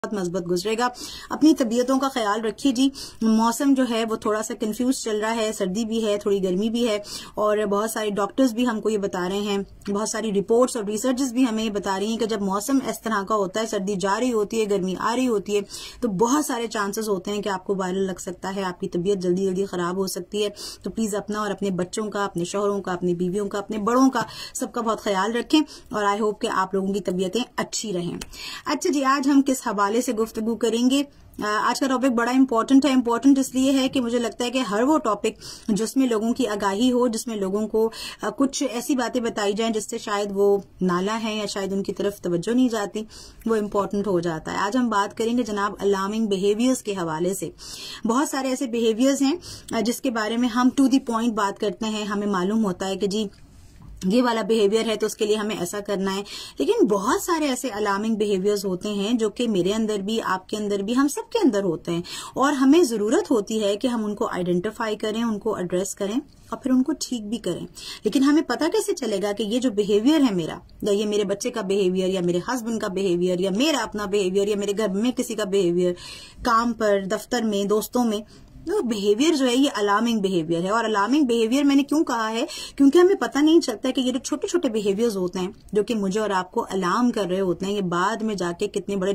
बहुत मजबूत गुजरेगा। अपनी तबीयतों का ख्याल रखिए जी। मौसम जो है वो थोड़ा सा कंफ्यूज चल रहा है, सर्दी भी है, थोड़ी गर्मी भी है, और बहुत सारे डॉक्टर्स भी हमको ये बता रहे हैं, बहुत सारी रिपोर्ट्स और रिसर्चेस भी हमें ये बता रही हैं कि जब मौसम इस तरह का होता है, सर्दी जा रही होती है, गर्मी आ रही होती है, तो बहुत सारे चांसेस होते हैं कि आपको वायरल लग सकता है, आपकी तबीयत जल्दी जल्दी खराब हो सकती है। तो प्लीज अपना और अपने बच्चों का, अपने शौहरों का, अपनी बीवियों का, अपने बड़ों का, सबका बहुत ख्याल रखें, और आई होप कि आप लोगों की तबीयतें अच्छी रहें। अच्छा जी, आज हम किस हवाले से गुफ्तगू करेंगे? आज का टॉपिक बड़ा इंपॉर्टेंट है। इंपॉर्टेंट इसलिए है कि मुझे लगता है कि हर वो टॉपिक जिसमें लोगों की आगाही हो, जिसमें लोगों को कुछ ऐसी बातें बताई जाएं जिससे शायद वो नाला है या शायद उनकी तरफ तवज्जो नहीं जाती, वो इम्पोर्टेंट हो जाता है। आज हम बात करेंगे जनाब अलार्मिंग बिहेवियर्स के हवाले से। बहुत सारे ऐसे बिहेवियर्स हैं जिसके बारे में हम टू द पॉइंट बात करते हैं, हमें मालूम होता है कि जी ये वाला बिहेवियर है तो उसके लिए हमें ऐसा करना है, लेकिन बहुत सारे ऐसे अलार्मिंग बिहेवियर्स होते हैं जो कि मेरे अंदर भी, आपके अंदर भी, हम सबके अंदर होते हैं, और हमें जरूरत होती है कि हम उनको आइडेंटिफाई करें, उनको एड्रेस करें और फिर उनको ठीक भी करें। लेकिन हमें पता कैसे चलेगा कि ये जो बिहेवियर है मेरा, या ये मेरे बच्चे का बिहेवियर, या मेरे हस्बैंड का बिहेवियर, या मेरा अपना बिहेवियर, या मेरे घर में किसी का बिहेवियर, काम पर, दफ्तर में, दोस्तों में, तो बिहेवियर जो है ये अलार्मिंग बिहेवियर है। और अलार्मिंग बिहेवियर मैंने क्यों कहा है? क्योंकि हमें पता नहीं चलता कि ये जो छोटे छोटे बिहेवियर्स होते हैं जो कि मुझे और आपको अलार्म कर रहे होते हैं, ये बाद में जाके कितने बड़े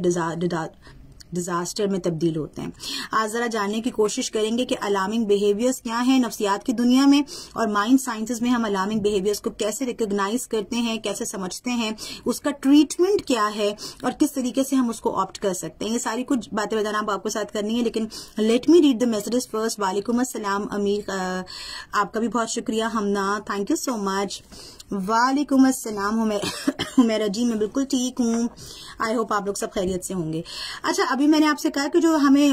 डिजास्टर में तब्दील होते हैं। आज जरा जानने की कोशिश करेंगे कि अलार्मिंग बिहेवियर्स क्या है नफ्सियात की दुनिया में, और माइंड साइंसेज में हम अलार्मिंग बिहेवियर्स को कैसे रिकॉग्नाइज करते हैं, कैसे समझते हैं, उसका ट्रीटमेंट क्या है, और किस तरीके से हम उसको ऑप्ट कर सकते हैं। ये सारी कुछ बातें बताना आपको साथ करनी है, लेकिन let me read the messages first. वालेकुम अस्सलाम अमीर, आपका भी बहुत शुक्रिया। Hamna, thank you so much. वालेकुम अस्सलाम हुमैरा जी, मैं बिल्कुल ठीक हूँ। आई होप आप लोग सब खैरियत से होंगे। अच्छा, अभी मैंने आपसे कहा कि जो हमें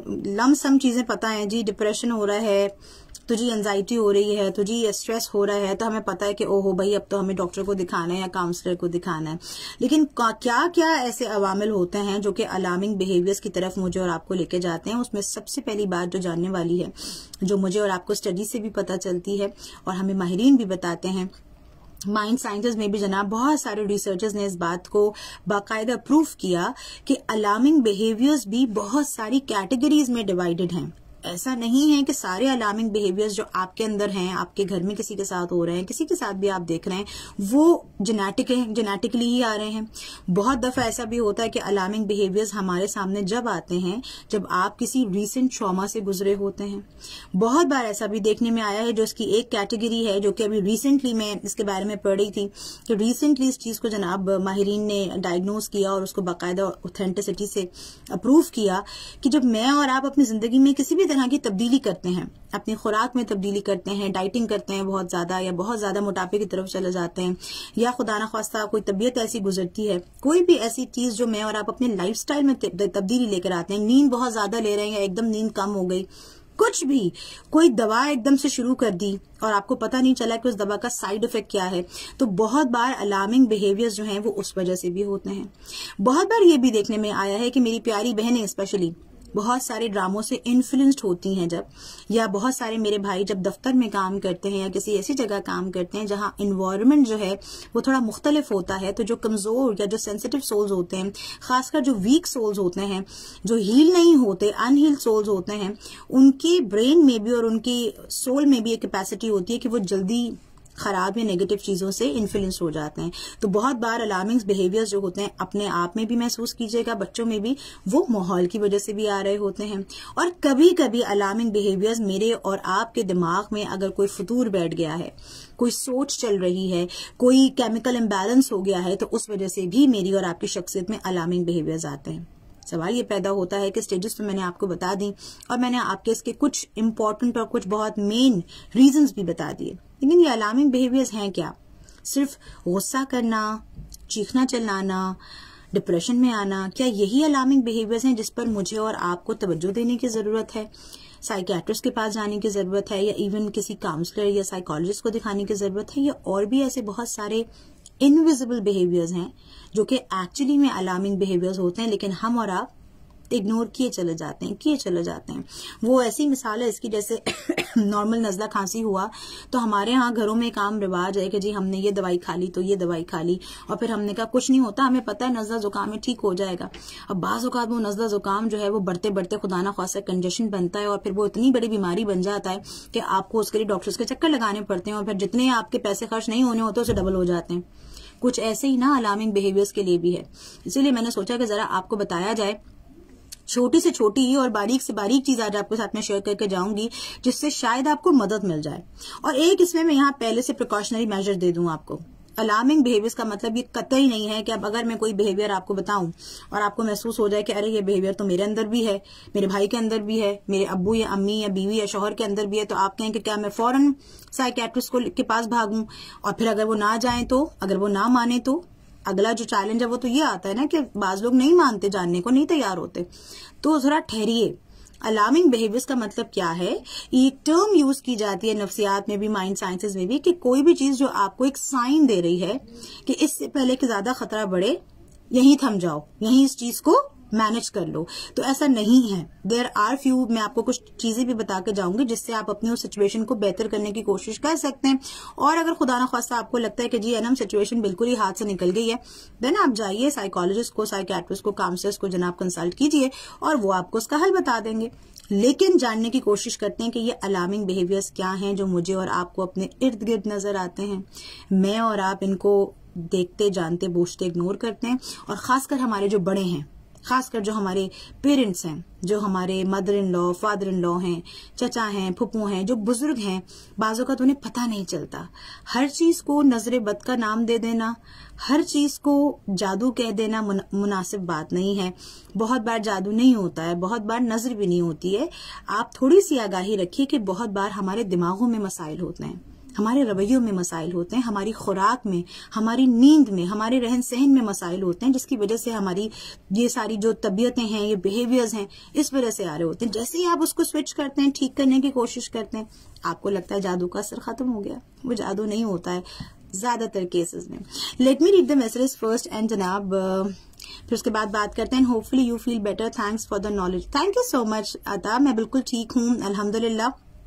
लमसम चीजें पता है जी, डिप्रेशन हो रहा है तो जी एंजाइटी हो रही है, तो जी स्ट्रेस हो रहा है, तो हमें पता है कि ओहो भाई अब तो हमें डॉक्टर को दिखाना है या काउंसलर को दिखाना है। लेकिन क्या क्या ऐसे अवामिल होते हैं जो कि अलार्मिंग बिहेवियर्स की तरफ मुझे और आपको लेके जाते हैं? उसमें सबसे पहली बात जो जानने वाली है, जो मुझे और आपको स्टडी से भी पता चलती है और हमें माहिरीन भी बताते हैं, माइंड साइंसेज में भी जनाब बहुत सारे रिसर्चर्स ने इस बात को बाकायदा प्रूफ किया कि अलार्मिंग बिहेवियर्स भी बहुत सारी कैटेगरीज में डिवाइडेड हैं। ऐसा नहीं है कि सारे अलार्मिंग बिहेवियर्स जो आपके अंदर हैं, आपके घर में किसी के साथ हो रहे हैं, किसी के साथ भी आप देख रहे हैं, वो जेनेटिकली ही आ रहे हैं। बहुत दफा ऐसा भी होता है कि अलार्मिंग बिहेवियर्स हमारे सामने जब आते हैं जब आप किसी रीसेंट ट्रॉमा से गुजरे होते हैं। बहुत बार ऐसा भी देखने में आया है, जो इसकी एक कैटेगरी है जो कि अभी रिसेंटली मैं इसके बारे में पढ़ रही थी कि रिसेंटली इस चीज को जनाब माहिरीन ने डायग्नोज किया और उसको बाकायदा ऑथेंटिसिटी से अप्रूव किया कि जब मैं और आप अपनी जिंदगी में किसी भी तरह की तब्दीली करते हैं, अपनी खुराक में तब्दीली करते हैं, डाइटिंग करते हैं बहुत ज्यादा, या बहुत ज्यादा मोटापे की तरफ चले जाते हैं, या खुदा ना खास्ता कोई तबीयत ऐसी गुजरती है, कोई भी ऐसी चीज जो मैं और आप अपने लाइफस्टाइल में तब्दीली लेकर आते हैं, नींद बहुत ज्यादा ले रहे हैं या एकदम नींद कम हो गई, कुछ भी, कोई दवा एकदम से शुरू कर दी और आपको पता नहीं चला कि उस दवा का साइड इफेक्ट क्या है, तो बहुत बार अलार्मिंग बिहेवियर्स जो हैं वो उस वजह से भी होते हैं। बहुत बार ये भी देखने में आया है कि मेरी प्यारी बहनें स्पेशली बहुत सारे ड्रामों से इन्फ्लुएंस्ड होती हैं जब, या बहुत सारे मेरे भाई जब दफ्तर में काम करते हैं या किसी ऐसी जगह काम करते हैं जहां इन्वायरमेंट जो है वो थोड़ा मुख्तलिफ होता है, तो जो कमजोर या जो सेंसिटिव सोल्स होते हैं, खासकर जो वीक सोल्स होते हैं, जो हील नहीं होते, अनहील्ड सोल्स होते हैं, उनके ब्रेन में भी और उनकी सोल में भी एक कैपेसिटी होती है कि वो जल्दी खराब या नेगेटिव चीजों से इन्फ्लुएंस हो जाते हैं। तो बहुत बार अलार्मिंग बिहेवियर्स जो होते हैं अपने आप में भी महसूस कीजिएगा, बच्चों में भी, वो माहौल की वजह से भी आ रहे होते हैं। और कभी कभी अलार्मिंग बिहेवियर्स मेरे और आपके दिमाग में अगर कोई फतूर बैठ गया है, कोई सोच चल रही है, कोई केमिकल इम्बैलेंस हो गया है, तो उस वजह से भी मेरी और आपकी शख्सियत में अलार्मिंग बिहेवियर्स आते हैं। सवाल ये पैदा होता है कि स्टेजेस तो मैंने आपको बता दी और मैंने आपके इसके कुछ इंपॉर्टेंट और कुछ बहुत मेन रीजंस भी बता दिए, लेकिन ये अलार्मिंग बिहेवियर्स हैं क्या? सिर्फ गुस्सा करना, चीखना चिल्लाना, डिप्रेशन में आना, क्या यही अलार्मिंग बिहेवियर्स हैं जिस पर मुझे और आपको तवज्जो देने की जरूरत है, साइकियाट्रिस्ट के पास जाने की जरूरत है, या इवन किसी काउंसलर या साइकोलॉजिस्ट को दिखाने की जरूरत है, या और भी ऐसे बहुत सारे इनविजिबल बिहेवियर्स हैं जो कि एक्चुअली में अलार्मिंग बिहेवियर्स होते हैं, लेकिन हम और आप इग्नोर किए चले जाते हैं। वो ऐसी मिसाल है इसकी, जैसे नॉर्मल नज़ला खांसी हुआ तो हमारे यहाँ घरों में एक आम रिवाज है कि जी हमने ये दवाई खा ली तो ये दवाई खा ली, और फिर हमने कहा कुछ नहीं होता, हमें पता है नज़ला जुकाम है, ठीक हो जाएगा। अब बाज़ औक़ात वो नज़ला जुकाम जो है वो बढ़ते बढ़ते खुदा ना ख़ास्ता कंजेशन बनता है, और फिर वो इतनी बड़ी बीमारी बन जाता है कि आपको उसके लिए डॉक्टर्स के चक्कर लगाने पड़ते हैं, और फिर जितने आपके पैसे खर्च नहीं होने होते उसे डबल हो जाते हैं। कुछ ऐसे ही ना अलार्मिंग बिहेवियर्स के लिए भी है। इसीलिए मैंने सोचा कि जरा आपको बताया जाए, छोटी से छोटी और बारीक से बारीक चीज आज आपके साथ में शेयर करके जाऊंगी, जिससे शायद आपको मदद मिल जाए। और एक इसमें मैं यहाँ पहले से प्रिकॉशनरी मेजर दे दूं आपको। अलार्मिंग बिहेवियर्स का मतलब ये कतई नहीं है कि अब अगर मैं कोई बिहेवियर आपको बताऊं और आपको महसूस हो जाए कि अरे ये बिहेवियर तो मेरे अंदर भी है, मेरे भाई के अंदर भी है, मेरे अब्बू या अम्मी या बीवी या शौहर के अंदर भी है, तो आप कहें कि क्या मैं फौरन साइकियाट्रिस्ट के पास भागूं, और फिर अगर वो ना जाए तो, अगर वो ना माने तो अगला जो चैलेंज है वो तो ये आता है ना कि बाज लोग नहीं मानते, जानने को नहीं तैयार होते। तो जरा ठहरिए। अलार्मिंग बिहेवियर्स का मतलब क्या है? एक टर्म यूज की जाती है नफ्सियात में भी, माइंड साइंसेज में भी, कि कोई भी चीज जो आपको एक साइन दे रही है कि इससे पहले कि ज्यादा खतरा बढ़े यहीं थम जाओ, यहीं इस चीज को मैनेज कर लो। तो ऐसा नहीं है। देयर आर फ्यू, मैं आपको कुछ चीजें भी बता के जाऊंगी जिससे आप अपनी उस सिचुएशन को बेहतर करने की कोशिश कर सकते हैं। और अगर खुदा ना खास्ता आपको लगता है कि जी एनम सिचुएशन बिल्कुल ही हाथ से निकल गई है, देन आप जाइए साइकोलॉजिस्ट को, साइकियाट्रिस्ट को, काउंसलर्स को जनाब कंसल्ट कीजिए और वो आपको उसका हल बता देंगे। लेकिन जानने की कोशिश करते हैं कि ये अलार्मिंग बिहेवियर्स क्या हैं जो मुझे और आपको अपने इर्द गिर्द नजर आते हैं। मैं और आप इनको देखते, जानते, बूझते इग्नोर करते हैं। और खासकर हमारे जो बड़े हैं, खासकर जो हमारे पेरेंट्स हैं, जो हमारे mother in law, father in law हैं, चचा हैं, फुप्पू हैं, जो बुजुर्ग हैं, बाजों का तो उन्हें पता नहीं चलता। हर चीज को नजरे बद का नाम दे देना, हर चीज को जादू कह देना मुनासिब बात नहीं है। बहुत बार जादू नहीं होता है, बहुत बार नजर भी नहीं होती है। आप थोड़ी सी आगाही रखिए कि बहुत बार हमारे दिमागों में मसाइल होते हैं, हमारे रवैयों में मसाइल होते हैं, हमारी खुराक में, हमारी नींद में, हमारे रहन सहन में मसाइल होते हैं, जिसकी वजह से हमारी ये सारी जो तबीयतें हैं, ये बिहेवियर्स हैं, इस वजह से आ रहे होते हैं। जैसे ही आप उसको स्विच करते हैं, ठीक करने की कोशिश करते हैं, आपको लगता है जादू का असर खत्म हो गया। वो जादू नहीं होता है ज्यादातर केसेस में। Let me read the message first and जनाब फिर उसके बाद बात करते हैं। Hopefully you feel better, thanks for the knowledge. Thank you so much Ata, मैं बिल्कुल ठीक हूँ अल्हम्दुलिल्लाह।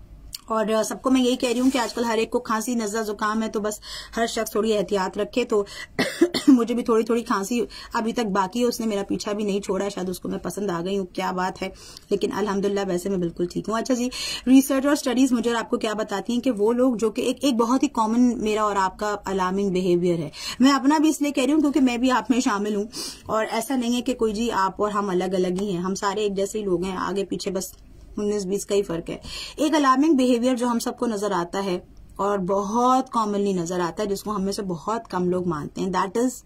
और सबको मैं यही कह रही हूँ कि आजकल हर एक को खांसी, नज़ला, जुकाम है, तो बस हर शख्स थोड़ी एहतियात रखे। तो मुझे भी थोड़ी थोड़ी खांसी अभी तक बाकी है, उसने मेरा पीछा भी नहीं छोड़ा, शायद उसको मैं पसंद आ गई हूँ, क्या बात है। लेकिन अल्हम्दुलिल्लाह वैसे मैं बिल्कुल ठीक हूँ। अच्छा जी, रिसर्च और स्टडीज मुझे और आपको क्या बताती हैं कि वो लोग जो कि एक बहुत ही कॉमन मेरा और आपका अलार्मिंग बिहेवियर है, मैं अपना भी इसलिए कह रही हूँ क्योंकि मैं भी आप में शामिल हूँ। और ऐसा नहीं है कि कोई जी आप और हम अलग अलग ही हैं, हम सारे एक जैसे ही लोग हैं, आगे पीछे बस 19-20 का ही फर्क है। एक अलार्मिंग बिहेवियर जो हम सबको नजर आता है और बहुत कॉमनली नजर आता है, जिसको हम में से बहुत कम लोग मानते हैं, दैट इज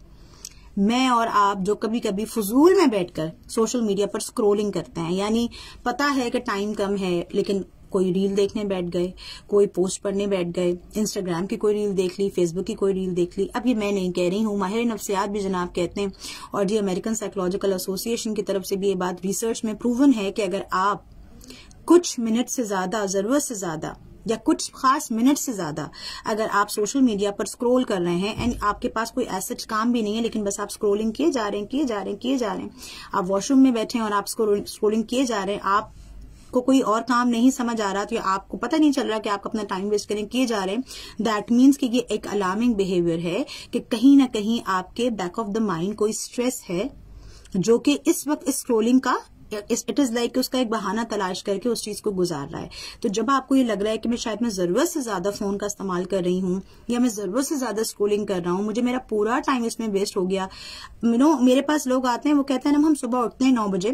मैं और आप जो कभी कभी फजूल में बैठकर सोशल मीडिया पर स्क्रोलिंग करते हैं। यानी पता है कि टाइम कम है, लेकिन कोई रील देखने बैठ गए, कोई पोस्ट पढ़ने बैठ गए, इंस्टाग्राम की कोई रील देख ली, फेसबुक की कोई रील देख ली। अब ये मैं नहीं कह रही हूँ, माहिर नफ्सियात भी जनाब कहते हैं, और जी अमेरिकन साइकोलॉजिकल एसोसिएशन की तरफ से भी ये बात रिसर्च में प्रूवन है कि अगर आप कुछ मिनट से ज्यादा, जरूरत से ज्यादा या कुछ खास मिनट से ज्यादा अगर आप सोशल मीडिया पर स्क्रॉल कर रहे हैं, एंड आपके पास कोई ऐसा काम भी नहीं है, लेकिन बस आप स्क्रॉलिंग किए जा रहे हैं, आप वॉशरूम में बैठे हैं और आप स्क्रॉलिंग किए जा रहे हैं, आपको कोई और काम नहीं समझ आ रहा, तो आपको पता नहीं चल रहा कि आप अपना टाइम वेस्ट किए जा रहे हैं, दैट मीन्स कि ये एक अलार्मिंग बिहेवियर है कि कहीं ना कहीं आपके बैक ऑफ द माइंड कोई स्ट्रेस है जो कि इस वक्त स्क्रॉलिंग का इट इज लाइक उसका एक बहाना तलाश करके उस चीज को गुजार रहा है। तो जब आपको ये लग रहा है कि मैं जरूरत से ज्यादा फोन का इस्तेमाल कर रही हूँ या मैं जरूरत से ज्यादा स्क्रॉलिंग कर रहा हूँ, मुझे मेरा पूरा टाइम इसमें वेस्ट हो गया। मेरे पास लोग आते हैं, वो कहते हैं ना हम सुबह उठते हैं 9 बजे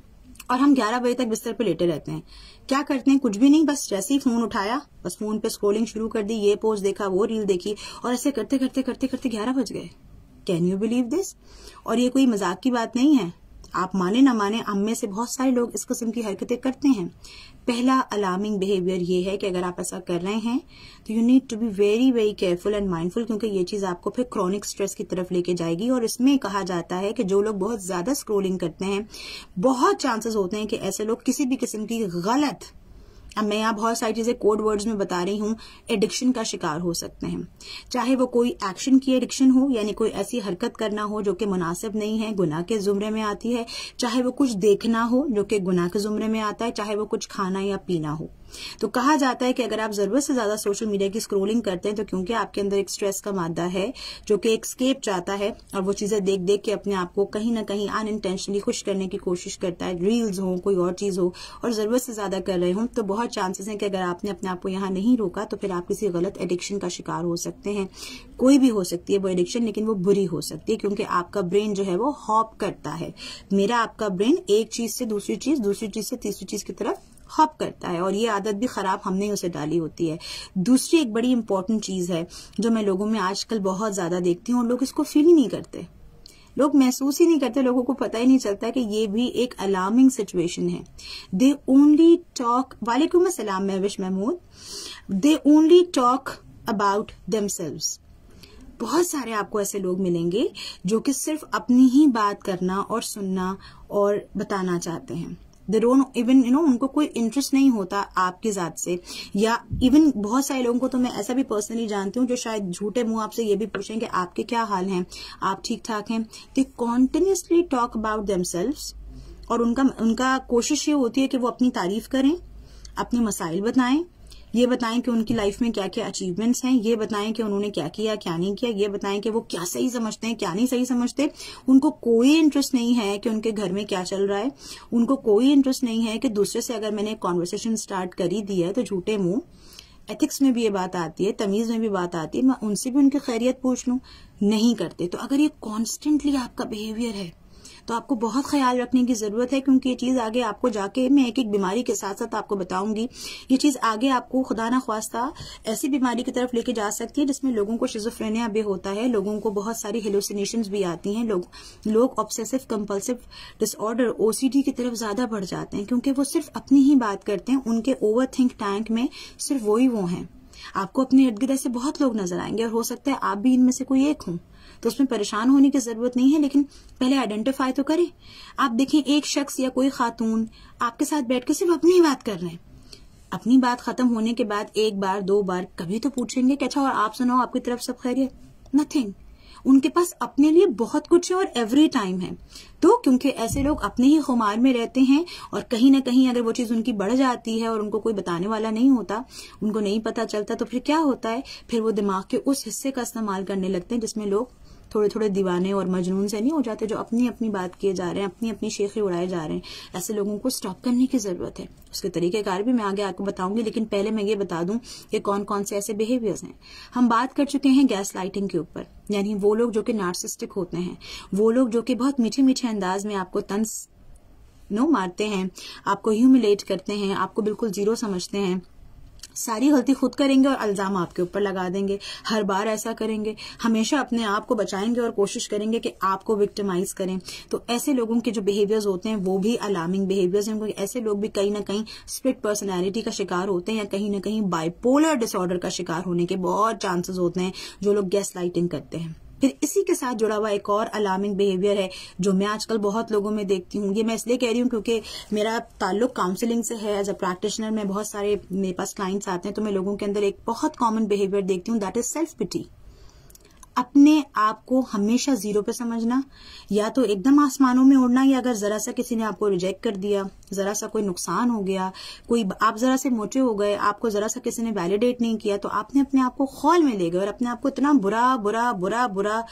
और हम 11 बजे तक बिस्तर पे लेटे रहते हैं। क्या करते हैं? कुछ भी नहीं, बस जैसे ही फोन उठाया बस फोन पे स्क्रॉलिंग शुरू कर दी, ये पोस्ट देखा, वो रील देखी, और ऐसे करते करते करते करते 11 बज गए। Can you believe this? और ये कोई मजाक की बात नहीं है, आप माने ना माने, हम में से बहुत सारे लोग इस किस्म की हरकतें करते हैं। पहला अलार्मिंग बिहेवियर ये है कि अगर आप ऐसा कर रहे हैं तो you need to be very very careful and mindful, क्योंकि ये चीज आपको फिर क्रॉनिक स्ट्रेस की तरफ लेके जाएगी। और इसमें कहा जाता है कि जो लोग बहुत ज्यादा स्क्रॉलिंग करते हैं, बहुत चांसेस होते हैं कि ऐसे लोग किसी भी किस्म की गलत अब मैं यहाँ बहुत सारी चीजें कोड वर्ड्स में बता रही हूँ, एडिक्शन का शिकार हो सकते हैं। चाहे वो कोई एक्शन की एडिक्शन हो, यानी कोई ऐसी हरकत करना हो जो कि मुनासिब नहीं है, गुनाह के जुमरे में आती है, चाहे वो कुछ देखना हो जो कि गुनाह के जुमरे में आता है, चाहे वो कुछ खाना या पीना हो। तो कहा जाता है कि अगर आप जरूरत से ज्यादा सोशल मीडिया की स्क्रोलिंग करते हैं तो क्योंकि आपके अंदर एक स्ट्रेस का मादा है जो कि एक स्केप चाहता है और वो चीजें देख देख के अपने आप को कहीं ना कहीं अनइंटेंशनली खुश करने की कोशिश करता है, रील्स हो, कोई और चीज हो, और जरूरत से ज्यादा कर रहे हो, तो बहुत चांसेस हैं कि अगर आपने अपने आप को यहाँ नहीं रोका तो फिर आप किसी गलत एडिक्शन का शिकार हो सकते हैं। कोई भी हो सकती है वो एडिक्शन, लेकिन वो बुरी हो सकती है क्योंकि आपका ब्रेन जो है वो हॉप करता है। मेरा आपका ब्रेन एक चीज से दूसरी चीज, दूसरी चीज से तीसरी चीज की तरफ हॉप करता है, और ये आदत भी खराब हमने उसे डाली होती है। दूसरी एक बड़ी इंपॉर्टेंट चीज है जो मैं लोगों में आजकल बहुत ज्यादा देखती हूँ, और लोग इसको फील ही नहीं करते, लोग महसूस ही नहीं करते, लोगों को पता ही नहीं चलता कि ये भी एक अलार्मिंग सिचुएशन है। दे ओनली टॉक, वालेकुम अस्सलाम Mahvish Mahmood, they only talk about themselves. बहुत सारे आपको ऐसे लोग मिलेंगे जो कि सिर्फ अपनी ही बात करना और सुनना और बताना चाहते हैं। दे डोंट इवन उनको कोई इंटरेस्ट नहीं होता आपकी जात से, या इवन बहुत सारे लोगों को तो मैं ऐसा भी पर्सनली जानती हूँ जो शायद झूठे मुंह आपसे ये भी पूछें कि आपके क्या हाल हैं, आप ठीक ठाक हैं। They continuously talk about themselves, और उनका कोशिश ये होती है कि वो अपनी तारीफ करें, अपने मसाइल बताएं, ये बताएं कि उनकी लाइफ में क्या क्या अचीवमेंट्स हैं, ये बताएं कि उन्होंने क्या किया क्या नहीं किया, ये बताएं कि वो क्या सही समझते हैं क्या नहीं सही समझते। उनको कोई इंटरेस्ट नहीं है कि उनके घर में क्या चल रहा है, उनको कोई इंटरेस्ट नहीं है कि दूसरे से अगर मैंने कॉन्वर्सेशन स्टार्ट कर ही दी है तो झूठे मुंह, एथिक्स में भी ये बात आती है, तमीज में भी बात आती है, मैं उनसे भी उनकी खैरियत पूछ लूं, नहीं करते। तो अगर ये कॉन्स्टेंटली आपका बिहेवियर है तो आपको बहुत ख्याल रखने की जरूरत है, क्योंकि ये चीज आगे आपको जाके, मैं एक एक बीमारी के साथ साथ आपको बताऊंगी, ये चीज आगे आपको खुदा ना ख्वास्ता ऐसी बीमारी की तरफ लेके जा सकती है जिसमें लोगों को शिज़ोफ्रेनिया भी होता है, लोगों को बहुत सारी हेलुसिनेशंस भी आती हैं, लोग ऑब्सेसिव कंपल्सिव डिसऑर्डर ओसीडी की तरफ ज्यादा बढ़ जाते हैं, क्योंकि वो सिर्फ अपनी ही बात करते हैं, उनके ओवर थिंक टैंक में सिर्फ वो ही वो हैं। आपको अपने इर्द गिर्द ऐसे बहुत लोग नजर आएंगे और हो सकता है आप भी इनमें से कोई एक हों, तो उसमें परेशान होने की जरूरत नहीं है, लेकिन पहले आइडेंटिफाई तो करें। आप देखें एक शख्स या कोई खातून आपके साथ बैठ के सिर्फ अपनी ही बात कर रहे हैं, अपनी बात खत्म होने के बाद एक बार दो बार कभी तो पूछेंगे कि अच्छा और आप सुनाओ, आपकी तरफ सब खैरियत? नथिंग। उनके पास अपने लिए बहुत कुछ है और एवरी टाइम है। तो क्योंकि ऐसे लोग अपने ही खुमार में रहते हैं, और कहीं ना कहीं अगर वो चीज उनकी बढ़ जाती है और उनको कोई बताने वाला नहीं होता, उनको नहीं पता चलता, तो फिर क्या होता है, फिर वो दिमाग के उस हिस्से का इस्तेमाल करने लगते हैं जिसमें लोग थोड़े थोड़े दीवाने और मजनून से नहीं हो जाते, जो अपनी अपनी बात किए जा रहे हैं, अपनी अपनी शेखी उड़ाए जा रहे हैं। ऐसे लोगों को स्टॉप करने की जरूरत है। उसके तरीकेकार भी मैं आगे आपको बताऊंगी, लेकिन पहले मैं ये बता दूं कि कौन कौन से ऐसे बिहेवियर्स हैं। हम बात कर चुके हैं गैस लाइटिंग के ऊपर, यानी वो लोग जो कि नार्सिसिस्टिक होते हैं, वो लोग जो कि बहुत मीठे मीठे अंदाज में आपको तंज मारते हैं, आपको ह्यूमिलेट करते हैं, आपको बिल्कुल जीरो समझते हैं, सारी गलती खुद करेंगे और इल्जाम आपके ऊपर लगा देंगे, हर बार ऐसा करेंगे, हमेशा अपने आप को बचाएंगे और कोशिश करेंगे कि आपको विक्टिमाइज करें। तो ऐसे लोगों के जो बिहेवियर्स होते हैं वो भी अलार्मिंग बिहेवियर्स हैं, क्योंकि ऐसे लोग भी कहीं ना कहीं स्प्लिट पर्सनैलिटी का शिकार होते हैं, या कहीं ना कहीं बाइपोलर डिसऑर्डर का शिकार होने के बहुत चांसेस होते हैं जो लोग गैस लाइटिंग करते हैं। फिर इसी के साथ जुड़ा हुआ एक और अलार्मिंग बिहेवियर है जो मैं आजकल बहुत लोगों में देखती हूँ। ये मैं इसलिए कह रही हूँ क्योंकि मेरा ताल्लुक काउंसलिंग से है। एज अ प्रैक्टिशनर में बहुत सारे मेरे पास क्लाइंट्स आते हैं, तो मैं लोगों के अंदर एक बहुत कॉमन बिहेवियर देखती हूँ, दैट इज सेल्फ पिटी। अपने आप को हमेशा जीरो पे समझना, या तो एकदम आसमानों में उड़ना, या अगर जरा सा किसी ने आपको रिजेक्ट कर दिया, जरा सा कोई नुकसान हो गया, कोई आप जरा से मोटे हो गए, आपको जरा सा किसी ने वैलिडेट नहीं किया, तो आपने अपने आप को खौल में ले गए और अपने आप को इतना बुरा बुरा बुरा बुरा,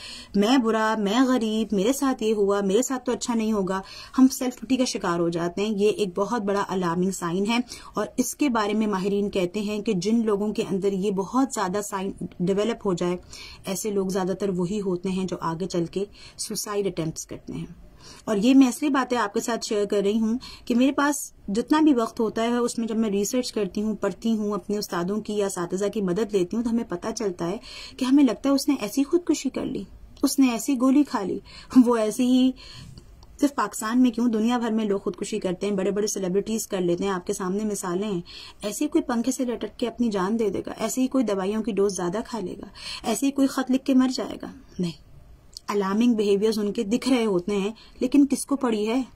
मैं गरीब, मेरे साथ ये हुआ, मेरे साथ तो अच्छा नहीं होगा, हम सेल्फ पिटी का शिकार हो जाते हैं। ये एक बहुत बड़ा अलार्मिंग साइन है, और इसके बारे में माहिरीन कहते हैं कि जिन लोगों के अंदर ये बहुत ज्यादा साइन डेवलप हो जाए, ऐसे लोग ज्यादातर वही होते हैं जो आगे चल के सुसाइड अटेम्प्ट्स करते हैं। और ये मैं इसलिए बातें आपके साथ शेयर कर रही हूँ कि मेरे पास जितना भी वक्त होता है उसमें जब मैं रिसर्च करती हूँ, पढ़ती हूँ, अपने उस्तादों की या सातिज़ा की मदद लेती हूँ, तो हमें पता चलता है कि हमें लगता है उसने ऐसी खुदकुशी कर ली, उसने ऐसी गोली खा ली, वो ऐसी ही, सिर्फ पाकिस्तान में क्यों दुनिया भर में लोग खुदकुशी करते हैं, बड़े बड़े सेलिब्रिटीज कर लेते हैं, आपके सामने मिसालें हैं। ऐसे ही कोई पंखे से लटक के अपनी जान दे देगा, ऐसे ही कोई दवाइयों की डोज ज्यादा खा लेगा, ऐसे ही कोई खत लिख के मर जाएगा? नहीं। अलार्मिंग बिहेवियर्स उनके दिख रहे होते हैं, लेकिन किसको पड़ी है?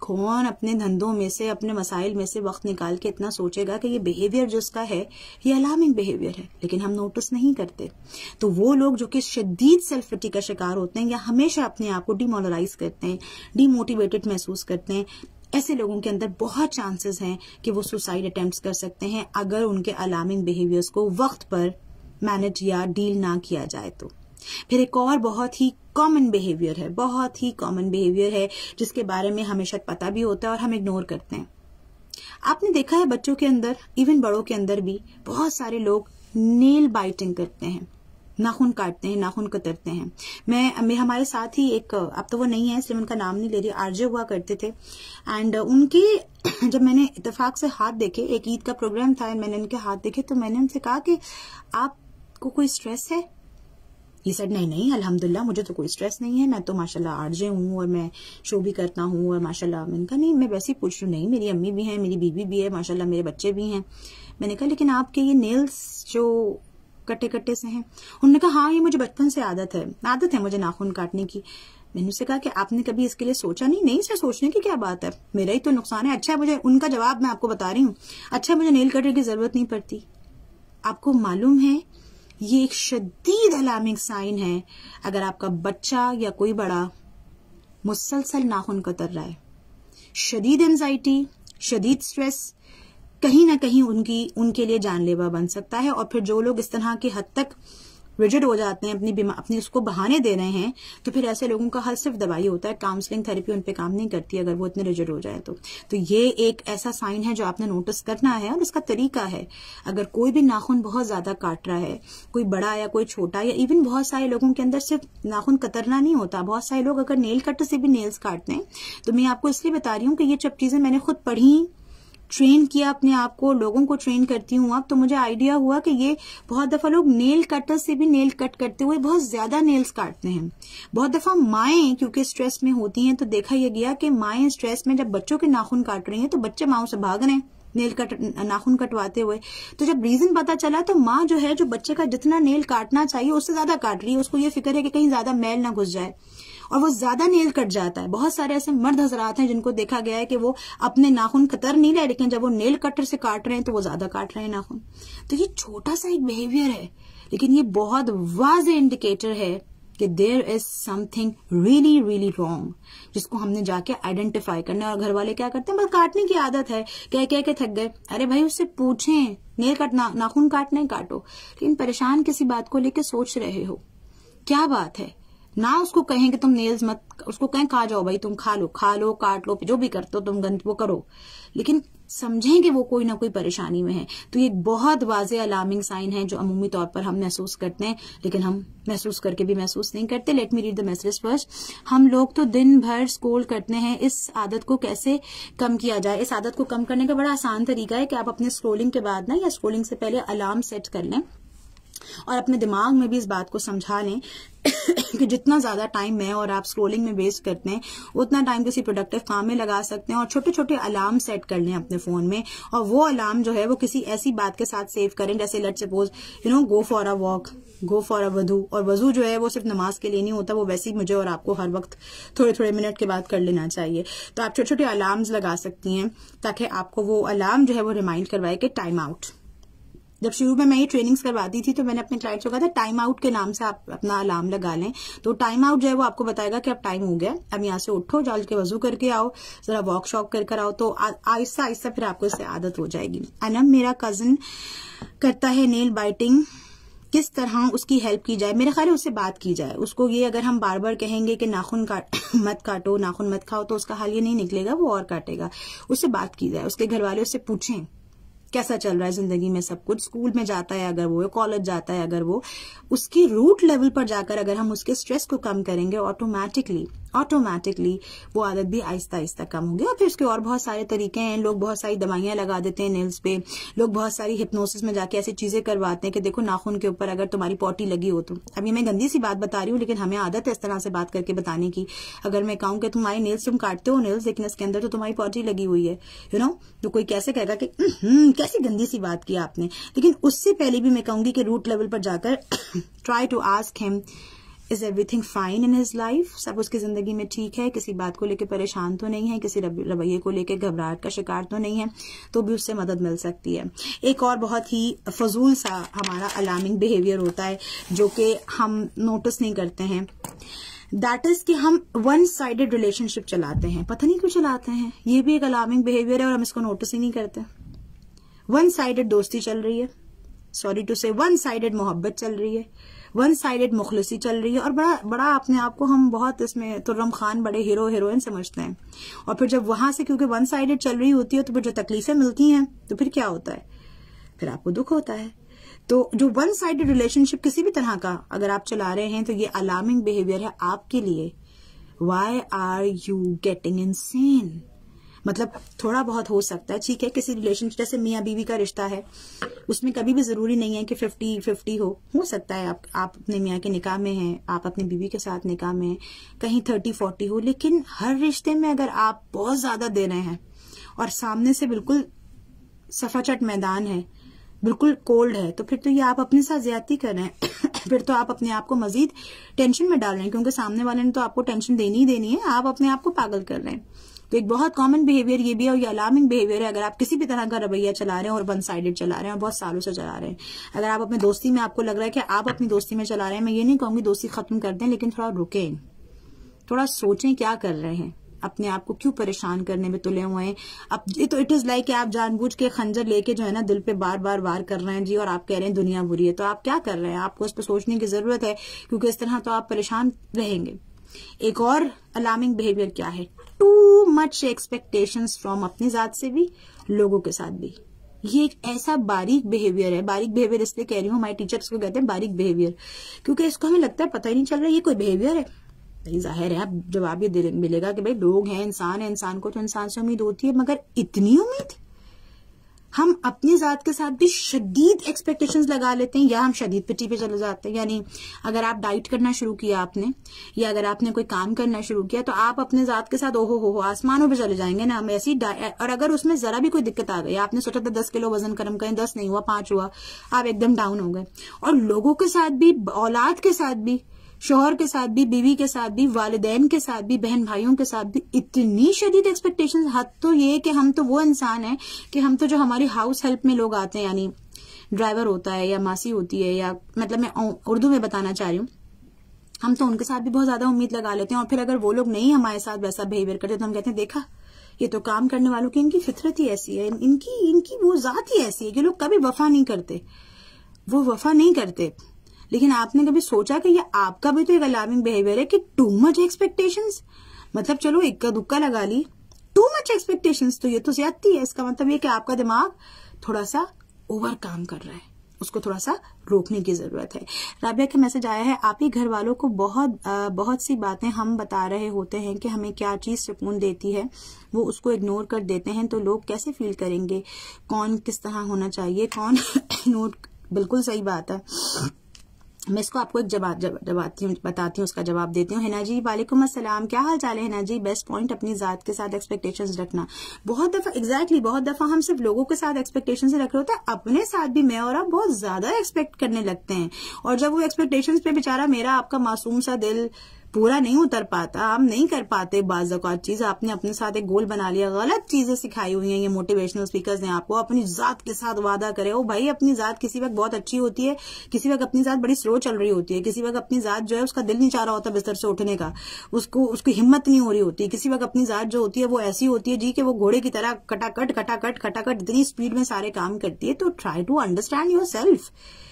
कौन अपने धंधों में से, अपने मसाइल में से वक्त निकाल के इतना सोचेगा कि ये बिहेवियर जो उसका है ये अलार्मिंग बिहेवियर है, लेकिन हम नोटिस नहीं करते। तो वो लोग जो कि शदीद सेल्फ पिटी का शिकार होते हैं या हमेशा अपने आप को डिमोरलाइज करते हैं, डिमोटिवेटेड महसूस करते हैं, ऐसे लोगों के अंदर बहुत चांसेस हैं कि वो सुसाइड अटेम्प्ट्स कर सकते हैं अगर उनके अलार्मिंग बिहेवियर्स को वक्त पर मैनेज या डील ना किया जाए तो। फिर एक और बहुत ही कॉमन बिहेवियर है, बहुत ही कॉमन बिहेवियर है जिसके बारे में हमें शायद पता भी होता है और हम इग्नोर करते हैं। आपने देखा है बच्चों के अंदर, इवन बड़ों के अंदर भी बहुत सारे लोग नेल बाइटिंग करते हैं, नाखून काटते हैं, नाखून कतरते हैं। हमारे साथ ही एक, अब तो वो नहीं है इसलिए उनका नाम नहीं ले रही, आरजे हुआ करते थे एंड उनके जब मैंने इत्तेफाक से हाथ देखे, एक ईद का प्रोग्राम था, मैंने उनके हाथ देखे तो मैंने उनसे कहा कि आपको कोई स्ट्रेस है? ये सेड नहीं अल्हम्दुलिल्लाह मुझे तो कोई स्ट्रेस नहीं है, मैं तो माशाल्लाह आरजे हूँ और मैं शो भी करता हूँ और माशाल्लाह। मैंने कहा नहीं, मैं वैसे ही पूछ रही हूँ, नहीं मेरी अम्मी भी है, मेरी बीवी भी है, माशाल्लाह मेरे बच्चे भी हैं। मैंने कहा लेकिन आपके ये नेल्स जो कट्टे कट्टे से हैं? उन्होंने कहा हाँ ये मुझे बचपन से आदत है मुझे नाखून काटने की। मैंने उससे कहा कि आपने कभी इसके लिए सोचा नहीं? नहीं सर, सोचने की क्या बात है, मेरा ही तो नुकसान है। अच्छा मुझे, उनका जवाब मैं आपको बता रही हूँ, अच्छा मुझे नेल कटर की जरूरत नहीं पड़ती। आपको मालूम है ये एक शदीद अलार्मिंग साइन है अगर आपका बच्चा या कोई बड़ा मुसलसल नाखून कतर रहा है। शदीद एंजाइटी, शदीद स्ट्रेस कहीं ना कहीं उनके लिए जानलेवा बन सकता है। और फिर जो लोग इस तरह की हद तक रिजिड हो जाते हैं, अपनी उसको बहाने दे रहे हैं, तो फिर ऐसे लोगों का हल सिर्फ दवाई होता है, काउंसलिंग थेरेपी उन पे काम नहीं करती अगर वो इतने रिजिड हो जाए तो ये एक ऐसा साइन है जो आपने नोटिस करना है। और इसका तरीका है, अगर कोई भी नाखून बहुत ज्यादा काट रहा है, कोई बड़ा या कोई छोटा, या इवन बहुत सारे लोगों के अंदर सिर्फ नाखून कतरना नहीं होता, बहुत सारे लोग अगर नेल कटर से भी नेल्स काटते हैं। तो मैं आपको इसलिए बता रही हूँ कि ये सब चीजें मैंने खुद पढ़ी, ट्रेन किया अपने आप को, लोगों को ट्रेन करती हूँ अब, तो मुझे आइडिया हुआ कि ये बहुत दफा लोग नेल कटर से भी नेल कट करते हुए बहुत ज्यादा नेल्स काटते हैं। बहुत दफा माएं क्योंकि स्ट्रेस में होती हैं, तो देखा यह गया कि माएं स्ट्रेस में जब बच्चों के नाखून काट रही हैं तो बच्चे माओं से भाग रहे हैं नाखून कटवाते हुए। तो जब रीजन पता चला तो माँ जो है, जो बच्चे का जितना नेल काटना चाहिए उससे ज्यादा काट रही है, उसको ये फिक्र है कि कहीं ज्यादा मैल ना घुस जाए और वो ज्यादा नेल कट जाता है। बहुत सारे ऐसे मर्द हजरात हैं जिनको देखा गया है कि वो अपने नाखून कतर नहीं रहे, लेकिन जब वो नेल कटर से काट रहे हैं तो वो ज्यादा काट रहे हैं नाखून। तो ये छोटा सा एक बिहेवियर है, लेकिन ये बहुत वाज़ेह इंडिकेटर है कि there is something really really wrong, जिसको हमने जाके आइडेंटिफाई करना है। और घर वाले क्या करते हैं, बस काटने की आदत है, कह कह के थक गए। अरे भाई उससे पूछें, नेल कटना, नाखून काटने काटो, लेकिन परेशान किसी बात को लेकर सोच रहे हो, क्या बात है ना। उसको कहें कि तुम नेल्स मत, उसको कहें खा जाओ भाई, तुम खा लो काट लो, जो भी करते हो तुम गंद वो करो, लेकिन समझें कि वो कोई ना कोई परेशानी में है। तो ये एक बहुत वाज़ेह अलार्मिंग साइन है जो अमूमी तौर पर हम महसूस करते हैं, लेकिन हम महसूस करके भी महसूस नहीं करते। Let me read the message first. हम लोग तो दिन भर स्क्रॉल करते हैं, इस आदत को कैसे कम किया जाए? इस आदत को कम करने का बड़ा आसान तरीका है कि आप अपने स्क्रॉलिंग के बाद ना, या स्क्रॉलिंग से पहले अलार्म सेट कर लें और अपने दिमाग में भी इस बात को समझा लें कि जितना ज्यादा टाइम मैं और आप स्क्रॉलिंग में वेस्ट करते हैं उतना टाइम किसी प्रोडक्टिव काम में लगा सकते हैं। और छोटे छोटे अलार्म सेट कर लें अपने फोन में, और वो अलार्म जो है वो किसी ऐसी बात के साथ सेव करें, जैसे let's suppose go for a walk, go for a वजू। और वजू जो है वो सिर्फ नमाज के लिए नहीं होता, वो वैसे ही मुझे और आपको हर वक्त थोड़े थोड़े मिनट के बाद कर लेना चाहिए। तो आप छोटे छोटे अलार्म्स लगा सकती हैं ताकि आपको वो अलार्म जो है वो रिमाइंड करवाए कि टाइम आउट। जब शुरू में मैं ये ट्रेनिंग्स करवाती थी तो मैंने अपने क्लाइंट्स को कहा था टाइम आउट के नाम से आप अपना अलार्म लगा लें। तो टाइम आउट जो है वो आपको बताएगा कि अब टाइम हो गया, अब यहाँ से उठो, जाओ के वजू करके आओ, जरा वॉक शॉक कर आओ। तो आहिस्ता आहिस्ता फिर आपको इससे आदत हो जाएगी। अनम मेरा कजन करता है नेल बाइटिंग, किस तरह उसकी हेल्प की जाए? मेरे ख्याल है उससे बात की जाए। उसको ये अगर हम बार बार कहेंगे कि नाखून मत काटो, नाखून मत खाओ, तो उसका हाल ये नहीं निकलेगा, वो और काटेगा। उससे बात की जाए, उसके घर वाले उससे पूछें कैसा चल रहा है जिंदगी में सब कुछ, स्कूल में जाता है अगर वो, कॉलेज जाता है अगर वो, उसकी रूट लेवल पर जाकर अगर हम उसके स्ट्रेस को कम करेंगे ऑटोमेटिकली वो आदत भी आहिस्ता आहिस्ता कम होगी। और फिर उसके और बहुत सारे तरीके हैं। लोग बहुत सारी दवाइयां लगा देते हैं नेल्स पे, लोग बहुत सारी हिप्नोसिस में जाके ऐसी चीजें करवाते हैं कि देखो नाखून के ऊपर अगर तुम्हारी पॉटी लगी हो तो। अब ये मैं गंदी सी बात बता रही हूँ, लेकिन हमें आदत है इस तरह से बात करके बताने की। अगर मैं कहूँ कि तुम्हारी नेल्स, तुम काटते हो नेल्स, लेकिन इसके अंदर तो तुम्हारी पॉटी लगी हुई है, तो कोई कैसे कहेगा कि कैसी गंदी सी बात की आपने। लेकिन उससे पहले भी मैं कहूंगी कि रूट लेवल पर जाकर try to ask him is everything fine in his life, सब उसकी जिंदगी में ठीक है, किसी बात को लेकर परेशान तो नहीं है, किसी रवैये को लेकर घबराहट का शिकार तो नहीं है, तो भी उससे मदद मिल सकती है। एक और बहुत ही फजूल सा हमारा अलार्मिंग बिहेवियर होता है जो कि हम नोटिस नहीं करते हैं, दैट इज कि हम वन साइडेड रिलेशनशिप चलाते हैं। पता नहीं क्यों चलाते हैं, ये भी एक अलार्मिंग बिहेवियर है और हम इसको नोटिस ही नहीं करते। वन साइडेड दोस्ती चल रही है, sorry to say one sided मोहब्बत चल रही है, वन साइडेड मुखलिसी चल रही है, और बड़ा अपने आप को हम बहुत इसमें तुर्रम खान बड़े हीरो हीरोइन समझते हैं। और फिर जब वहां से क्योंकि वन साइडेड चल रही होती है तो फिर जो तकलीफें मिलती हैं तो फिर क्या होता है, फिर आपको दुख होता है। तो जो वन साइडेड रिलेशनशिप किसी भी तरह का अगर आप चला रहे हैं तो ये अलार्मिंग बिहेवियर है आपके लिए। Why are you getting insane, मतलब थोड़ा बहुत हो सकता है, ठीक है, किसी रिलेशनशिप जैसे मियाँ बीवी का रिश्ता है उसमें कभी भी जरूरी नहीं है कि 50-50 हो सकता है आप अपने मियाँ के निकाह में हैं, आप अपनी बीवी के साथ निकाह में हैं, कहीं 30-40 हो, लेकिन हर रिश्ते में अगर आप बहुत ज्यादा दे रहे हैं और सामने से बिल्कुल सफाचट मैदान है, बिल्कुल कोल्ड है, तो फिर तो ये आप अपने साथ ज्यादती कर रहे हैं फिर तो आप अपने आप को मजीद टेंशन में डाल रहे हैं, क्योंकि सामने वाले ने तो आपको टेंशन देनी ही देनी है, आप अपने आप को पागल कर रहे हैं। तो एक बहुत कॉमन बिहेवियर ये भी है और ये अलार्मिंग बिहेवियर है अगर आप किसी भी तरह का रवैया चला रहे हैं और वन साइडेड चला रहे हैं और बहुत सालों से चला रहे हैं। अगर आप अपने दोस्ती में आपको लग रहा है कि आप अपनी दोस्ती में चला रहे हैं, मैं ये नहीं कहूंगी दोस्ती खत्म कर दें, लेकिन थोड़ा रुकें, थोड़ा सोचें क्या कर रहे हैं, अपने आप को क्यों परेशान करने में तुले हुए हैं। अब तो इट इज लाइक कि आप जानबूझ के खंजर लेके जो है ना दिल पे बार बार वार कर रहे हैं जी, और आप कह रहे हैं दुनिया बुरी है, तो आप क्या कर रहे हैं, आपको इस पर सोचने की जरूरत है, क्योंकि इस तरह तो आप परेशान रहेंगे। एक और अलार्मिंग बिहेवियर क्या है, टू मच एक्सपेक्टेशंस फ्रॉम अपनी जात से भी लोगों के साथ भी। ये एक ऐसा बारीक बिहेवियर है, बारीक बिहेवियर इसलिए कह रही हूँ, हमारे टीचर्स को कहते हैं बारीक बिहेवियर, क्योंकि इसको हमें लगता है पता ही नहीं चल रहा है ये कोई बिहेवियर है। भाई जाहिर है अब जवाब ये मिलेगा कि भाई लोग हैं, इंसान है, इंसान को तो इंसान से उम्मीद होती है, मगर इतनी उम्मीद हम अपनी जात के साथ भी शदीद एक्सपेक्टेशंस लगा लेते हैं, या हम शदीद पिटी पे चले जाते हैं। यानी अगर आप डाइट करना शुरू किया आपने, या अगर आपने कोई काम करना शुरू किया, तो आप अपने जात के साथ ओहो हो आसमानों पे चले जाएंगे ना, हम ऐसी। और अगर उसमें जरा भी कोई दिक्कत आ गई, आपने सोचा था 10 किलो वजन कम करें, 10 नहीं हुआ, 5 हुआ, आप एकदम डाउन हो गए। और लोगों के साथ भी, औलाद के साथ भी, शोहर के साथ भी, बीवी के साथ भी, वालिदैन के साथ भी, बहन भाइयों के साथ भी इतनी शदीद एक्सपेक्टेशंस। हद तो ये कि हम तो वो इंसान है कि हम तो जो हमारी हाउस हेल्प में लोग आते हैं, यानी ड्राइवर होता है या मासी होती है, या मतलब मैं उर्दू में बताना चाह रही हूँ, हम तो उनके साथ भी बहुत ज्यादा उम्मीद लगा लेते हैं। और फिर अगर वो लोग नहीं हमारे साथ वैसा बिहेवियर करते तो हम कहते हैं देखा, ये तो काम करने वालों की इनकी फितरत ही ऐसी है, इनकी वो जात ही ऐसी है कि लोग कभी वफा नहीं करते, वो वफा नहीं करते। लेकिन आपने कभी सोचा कि ये आपका भी तो एक अलार्मिंग बिहेवियर है कि टू मच एक्सपेक्टेशंस, मतलब चलो इक्का दुक्का लगा ली, टू मच एक्सपेक्टेशंस तो ये तो ज्यादती है। इसका मतलब ये कि आपका दिमाग थोड़ा सा ओवर काम कर रहा है, उसको थोड़ा सा रोकने की जरूरत है। राबिया का मैसेज आया है, आप ही घर वालों को बहुत सी बातें हम बता रहे होते हैं कि हमें क्या चीज सुकून देती है, वो उसको इग्नोर कर देते हैं, तो लोग कैसे फील करेंगे, कौन किस तरह होना चाहिए, कौन नोट। बिल्कुल सही बात है, मैं इसको आपको एक बताती हूँ, उसका जवाब देती हूँ। हिना जी वालेकुम अस्सलाम, क्या हाल चाल है हिना जी। बेस्ट पॉइंट, अपनी जात के साथ एक्सपेक्टेशंस रखना। बहुत दफा बहुत दफा हम सिर्फ लोगों के साथ एक्सपेक्टेशन से रख रहे होते हैं, अपने साथ भी मैं और आप बहुत ज्यादा एक्सपेक्ट करने लगते हैं। और जब वो एक्सपेक्टेशंस पे बेचारा मेरा आपका मासूम सा दिल पूरा नहीं उतर पाता, हम नहीं कर पाते बाज़ औक़ात चीज, आपने अपने साथ एक गोल बना लिया, गलत चीजें सिखाई हुई हैं ये मोटिवेशनल स्पीकर्स ने आपको, अपनी जात के साथ वादा करे। ओ भाई, अपनी जात किसी वक्त बहुत अच्छी होती है, किसी वक्त अपनी जात बड़ी स्लो चल रही होती है, किसी वक्त अपनी जात जो है उसका दिल नहीं चाह रहा होता बिस्तर से उठने का, उसकी हिम्मत नहीं हो रही होती। किसी वक्त अपनी जात जो होती है वो ऐसी होती है जी कि वो घोड़े की तरह खटाखट इतनी स्पीड में सारे काम करती है। तो try to understand yourself,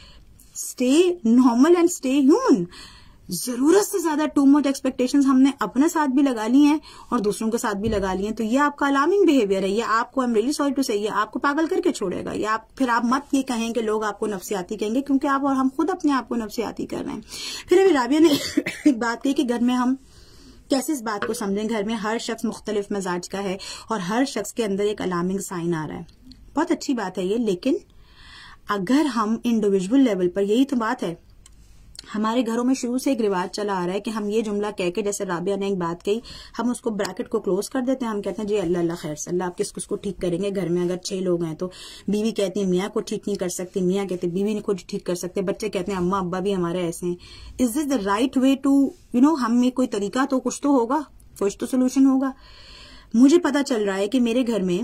stay normal and stay human. जरूरत से ज्यादा टू मच एक्सपेक्टेशंस हमने अपने साथ भी लगा ली हैं और दूसरों के साथ भी लगा ली हैं, तो ये आपका अलार्मिंग बिहेवियर है। ये आपको, I am really sorry to say, ये आपको पागल करके छोड़ेगा। ये फिर आप मत ये कहें कि लोग आपको नफसियाती कहेंगे, क्योंकि आप और हम खुद अपने आप को नफसियाती कर रहे हैं। फिर अभी राबिया ने एक बात कही कि घर में हम कैसे इस बात को समझें, घर में हर शख्स मुख्तलिफ मिजाज का है और हर शख्स के अंदर एक अलार्मिंग साइन आ रहा है। बहुत अच्छी बात है ये, लेकिन अगर हम इंडिविजुअल लेवल पर, यही तो बात है, हमारे घरों में शुरू से एक रिवाज चला आ रहा है कि हम ये जुमला कह के, जैसे राबिया ने एक बात कही, हम उसको ब्रैकेट को क्लोज कर देते हैं। हम कहते हैं जी अल्लाह अल्लाह खैर से, अल्लाह आप किसको ठीक करेंगे। घर में अगर 6 लोग हैं तो बीवी कहती है मियाँ को ठीक नहीं कर सकती, मियाँ कहते बीवी को ठीक कर सकते, बच्चे कहते हैं अम्मा अब्बा भी हमारे ऐसे हैं। Is this the right way to हम में कोई तरीका तो कुछ तो होगा, कुछ तो सोल्यूशन होगा। मुझे पता चल रहा है कि मेरे घर में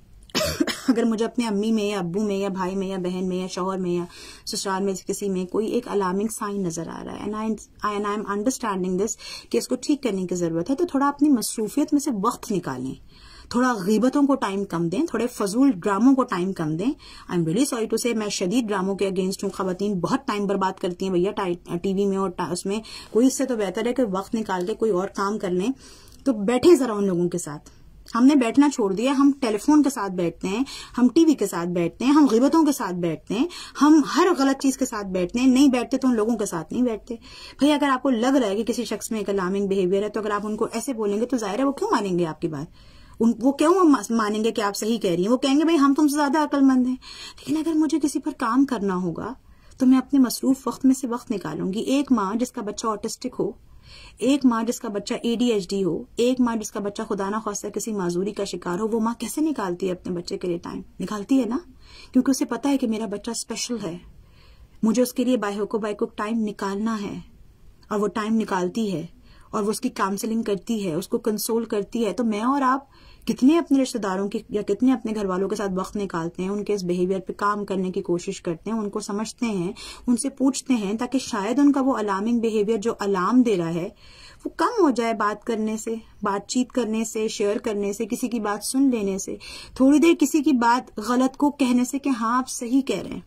अगर मुझे अपने अम्मी में या अब्बू में या भाई में या बहन में या शौहर में या ससुराल में किसी में कोई एक अलार्मिंग साइन नजर आ रहा है, and I am understanding this कि इसको ठीक करने की जरूरत है, तो थोड़ा अपनी मसरूफियत में से वक्त निकालें, थोड़ा गीबतों को टाइम कम दें, थोड़े फजूल ड्रामों को टाइम कम दें। I am really sorry to say, मैं शदीद ड्रामों के अगेंस्ट हूँ। खवातीन बहुत टाइम बर्बाद करती हैं भैया टीवी में और उसमें, कोई इससे तो बेहतर है कि वक्त निकाल के कोई और काम कर लें। तो बैठे जरा उन लोगों के साथ। हमने बैठना छोड़ दिया, हम टेलीफोन के साथ बैठते हैं, हम टीवी के साथ बैठते हैं, हम गिबतों के साथ बैठते हैं, हम हर गलत चीज के साथ बैठते हैं। नहीं बैठते तो उन लोगों के साथ नहीं बैठते। भाई अगर आपको लग रहा है कि किसी शख्स में एक अलार्मिंग बिहेवियर है, तो अगर आप उनको ऐसे बोलेंगे तो जाहिर है वो क्यों मानेंगे आपकी बात, वो क्यों मानेंगे कि आप सही कह रही हैं। वो कहेंगे भाई हम तुमसे ज्यादा अक्लमंद हैं। लेकिन अगर मुझे किसी पर काम करना होगा तो मैं अपने मसरूफ वक्त में से वक्त निकालूंगी। एक माँ जिसका बच्चा ऑटिस्टिक हो, एक माँ जिसका बच्चा ADHD हो, एक माँ जिसका बच्चा खुदा ना खास्ता किसी माजूरी का शिकार हो, वो माँ कैसे निकालती है अपने बच्चे के लिए टाइम? निकालती है ना, क्योंकि उसे पता है कि मेरा बच्चा स्पेशल है, मुझे उसके लिए बायहुक टाइम निकालना है। और वो टाइम निकालती है और वो उसकी काउंसलिंग करती है, उसको कंसोल करती है। तो मैं और आप कितने अपने रिश्तेदारों के या कितने अपने घर वालों के साथ वक्त निकालते हैं, उनके इस बिहेवियर पे काम करने की कोशिश करते हैं, उनको समझते हैं, उनसे पूछते हैं, ताकि शायद उनका वो अलार्मिंग बिहेवियर जो अलार्म दे रहा है वो कम हो जाए। बात करने से, बातचीत करने से, शेयर करने से, किसी की बात सुन लेने से, थोड़ी देर किसी की बात गलत को कहने से कि हाँ आप सही कह रहे हैं,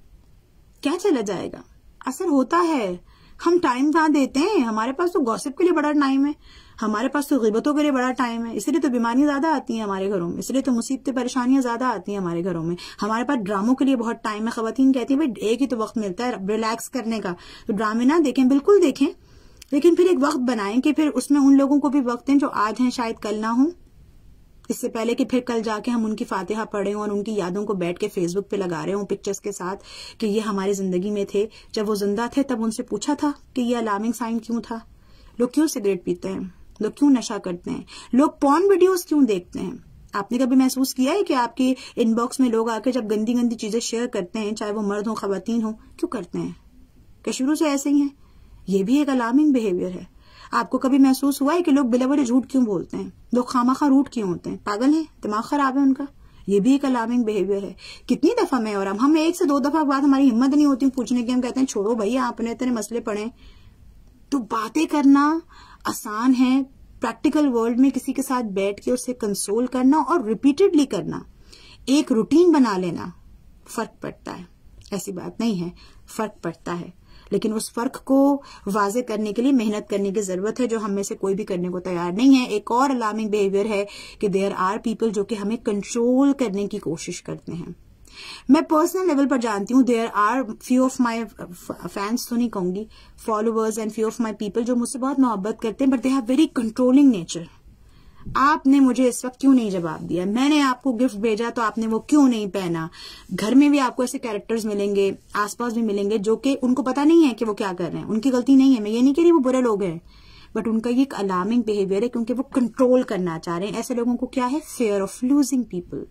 क्या चला जाएगा? असर होता है। हम टाइम कहाँ देते हैं? हमारे पास तो गॉसिप के लिए बड़ा टाइम है, हमारे पास तो गिबतों के लिए बड़ा टाइम है। इसलिए तो बीमारियां ज्यादा आती हैं हमारे घरों में, इसलिए तो मुसीबतें परेशानियां ज्यादा आती हैं हमारे घरों में। हमारे पास ड्रामों के लिए बहुत टाइम है। खवातीन कहती है भाई एक ही तो वक्त मिलता है रिलैक्स करने का, तो ड्रामे ना देखें, बिल्कुल देखें, लेकिन फिर एक वक्त बनाएं कि फिर उसमें उन लोगों को भी वक्त दें जो आज हैं शायद कल ना हो। इससे पहले कि फिर कल जाके हम उनकी फातिहा पढ़ें और उनकी यादों को बैठ के फेसबुक पे लगा रहे हों पिक्चर्स के साथ कि ये हमारी जिंदगी में थे, जब वो जिंदा थे तब उनसे पूछा था कि ये अलार्मिंग साइन क्यों था? लोग क्यों सिगरेट पीते हैं? लोग क्यों नशा करते हैं? लोग पॉर्न वीडियोस क्यों देखते हैं? आपने कभी महसूस किया है कि आपके इनबॉक्स में लोग आके जब गंदी गंदी चीजें शेयर करते हैं, चाहे वो मर्द हो खवातीन हो, क्यों करते हैं? क्या शुरू से ऐसे ही हैं? ये भी एक अलार्मिंग बिहेवियर है। आपको कभी महसूस हुआ है कि लोग बिला वजह झूठ क्यों बोलते हैं? लोग खामाखा रूठ क्यों होते हैं? पागल हैं, दिमाग खराब है उनका। ये भी एक अलार्मिंग बिहेवियर है। कितनी दफा मैं और हम 1 से 2 दफा बाद हमारी हिम्मत नहीं होती पूछने की, हम कहते हैं छोड़ो भैया आपने इतने मसले पड़े। तो बातें करना आसान है, प्रैक्टिकल वर्ल्ड में किसी के साथ बैठ के उसे कंसोल करना और रिपीटेडली करना, एक रूटीन बना लेना, फर्क पड़ता है। ऐसी बात नहीं है, फर्क पड़ता है, लेकिन उस फर्क को वाजे करने के लिए मेहनत करने की जरूरत है, जो हम में से कोई भी करने को तैयार नहीं है। एक और अलार्मिंग बिहेवियर है कि देयर आर पीपल जो कि हमें कंट्रोल करने की कोशिश करते हैं। मैं पर्सनल लेवल पर जानती हूँ, there are few of my fans तो नहीं कहूंगी, followers and few of my people जो मुझसे बहुत मोहब्बत करते हैं, but they have very controlling nature. आपने मुझे इस वक्त क्यों नहीं जवाब दिया? मैंने आपको गिफ्ट भेजा तो आपने वो क्यों नहीं पहना? घर में भी आपको ऐसे कैरेक्टर्स मिलेंगे, आसपास भी मिलेंगे, जो कि उनको पता नहीं है कि वो क्या कर रहे हैं, उनकी गलती नहीं है। मैं ये नहीं कह रही वो बुरे लोग हैं, बट उनका ये एक अलार्मिंग बिहेवियर है क्योंकि वो कंट्रोल करना चाह रहे हैं। ऐसे लोगों को क्या है? Fear of losing people.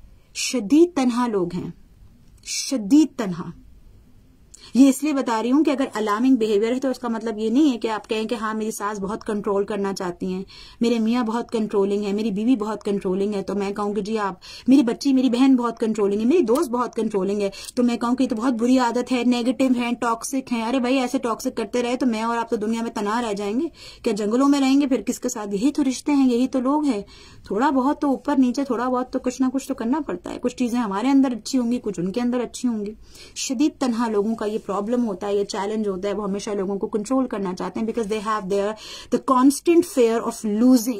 शदीद तन्हा लोग हैं, शदीद तन्हा। ये इसलिए बता रही हूं कि अगर अलार्मिंग बिहेवियर है तो उसका मतलब ये नहीं है कि आप कहें कि हाँ मेरी सास बहुत कंट्रोल करना चाहती हैं, मेरे मियाँ बहुत कंट्रोलिंग है, मेरी बीवी बहुत कंट्रोलिंग है, तो मैं कहूंगी जी आप, मेरी बच्ची मेरी बहन बहुत कंट्रोलिंग है, मेरी दोस्त बहुत कंट्रोलिंग है, तो मैं कहूँ कि तो बहुत बुरी आदत है, नेगेटिव है, टॉक्सिक है। अरे भाई ऐसे टॉक्सिक करते रहे तो मैं और आप तो दुनिया में तनाव रह जाएंगे, क्या जंगलों में रहेंगे फिर किसके साथ? यही तो रिश्ते हैं, यही तो लोग हैं। थोड़ा बहुत तो ऊपर नीचे, थोड़ा बहुत तो कुछ ना कुछ तो करना पड़ता है। कुछ चीजें हमारे अंदर अच्छी होंगी, कुछ उनके अंदर अच्छी होंगी। शदीद तन्हा लोगों का ये प्रॉब्लम होता है, ये चैलेंज होता है, वो हमेशा लोगों को कंट्रोल करना चाहते हैं because they have their the constant fear of losing.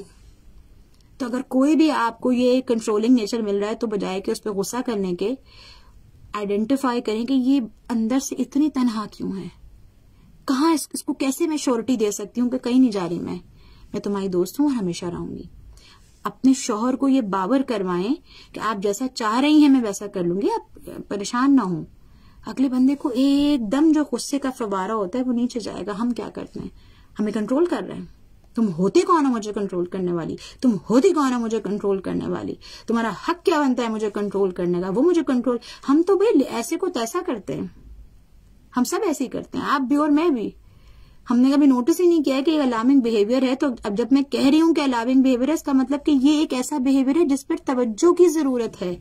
तो अगर कोई भी आपको ये कंट्रोलिंग नेचर मिल रहा है तो बजाय कि उस पर गुस्सा करने के, आइडेंटिफाई करें कि ये अंदर से इतनी तन्हा क्यों है, कहाँ इसको कैसे मैं श्योरिटी दे सकती हूँ कि कहीं नहीं जा रही मैं तुम्हारी दोस्त हूँ और हमेशा रहूंगी। अपने शौहर को ये बावर करवाएं कि आप जैसा चाह रही हैं मैं वैसा कर लूंगी, आप परेशान ना हो। अगले बंदे को एकदम जो गुस्से का फवारा होता है वो नीचे जाएगा। हम क्या करते हैं, हमें कंट्रोल कर रहे हैं। तुम होती कौन हो मुझे कंट्रोल करने वाली, तुम होती कौन है मुझे कंट्रोल करने वाली, तुम्हारा हक क्या बनता है मुझे कंट्रोल करने का, वो मुझे कंट्रोल। हम तो भाई ऐसे को तैसा करते हैं, हम सब ऐसे ही करते हैं, आप भी और मैं भी। हमने कभी नोटिस ही नहीं किया कि अलार्मिंग बिहेवियर है। तो अब जब मैं कह रही हूं कि अलार्मिंग बिहेवियर है, इसका मतलब कि ये एक ऐसा बिहेवियर है जिस पर तवज्जो की जरूरत है,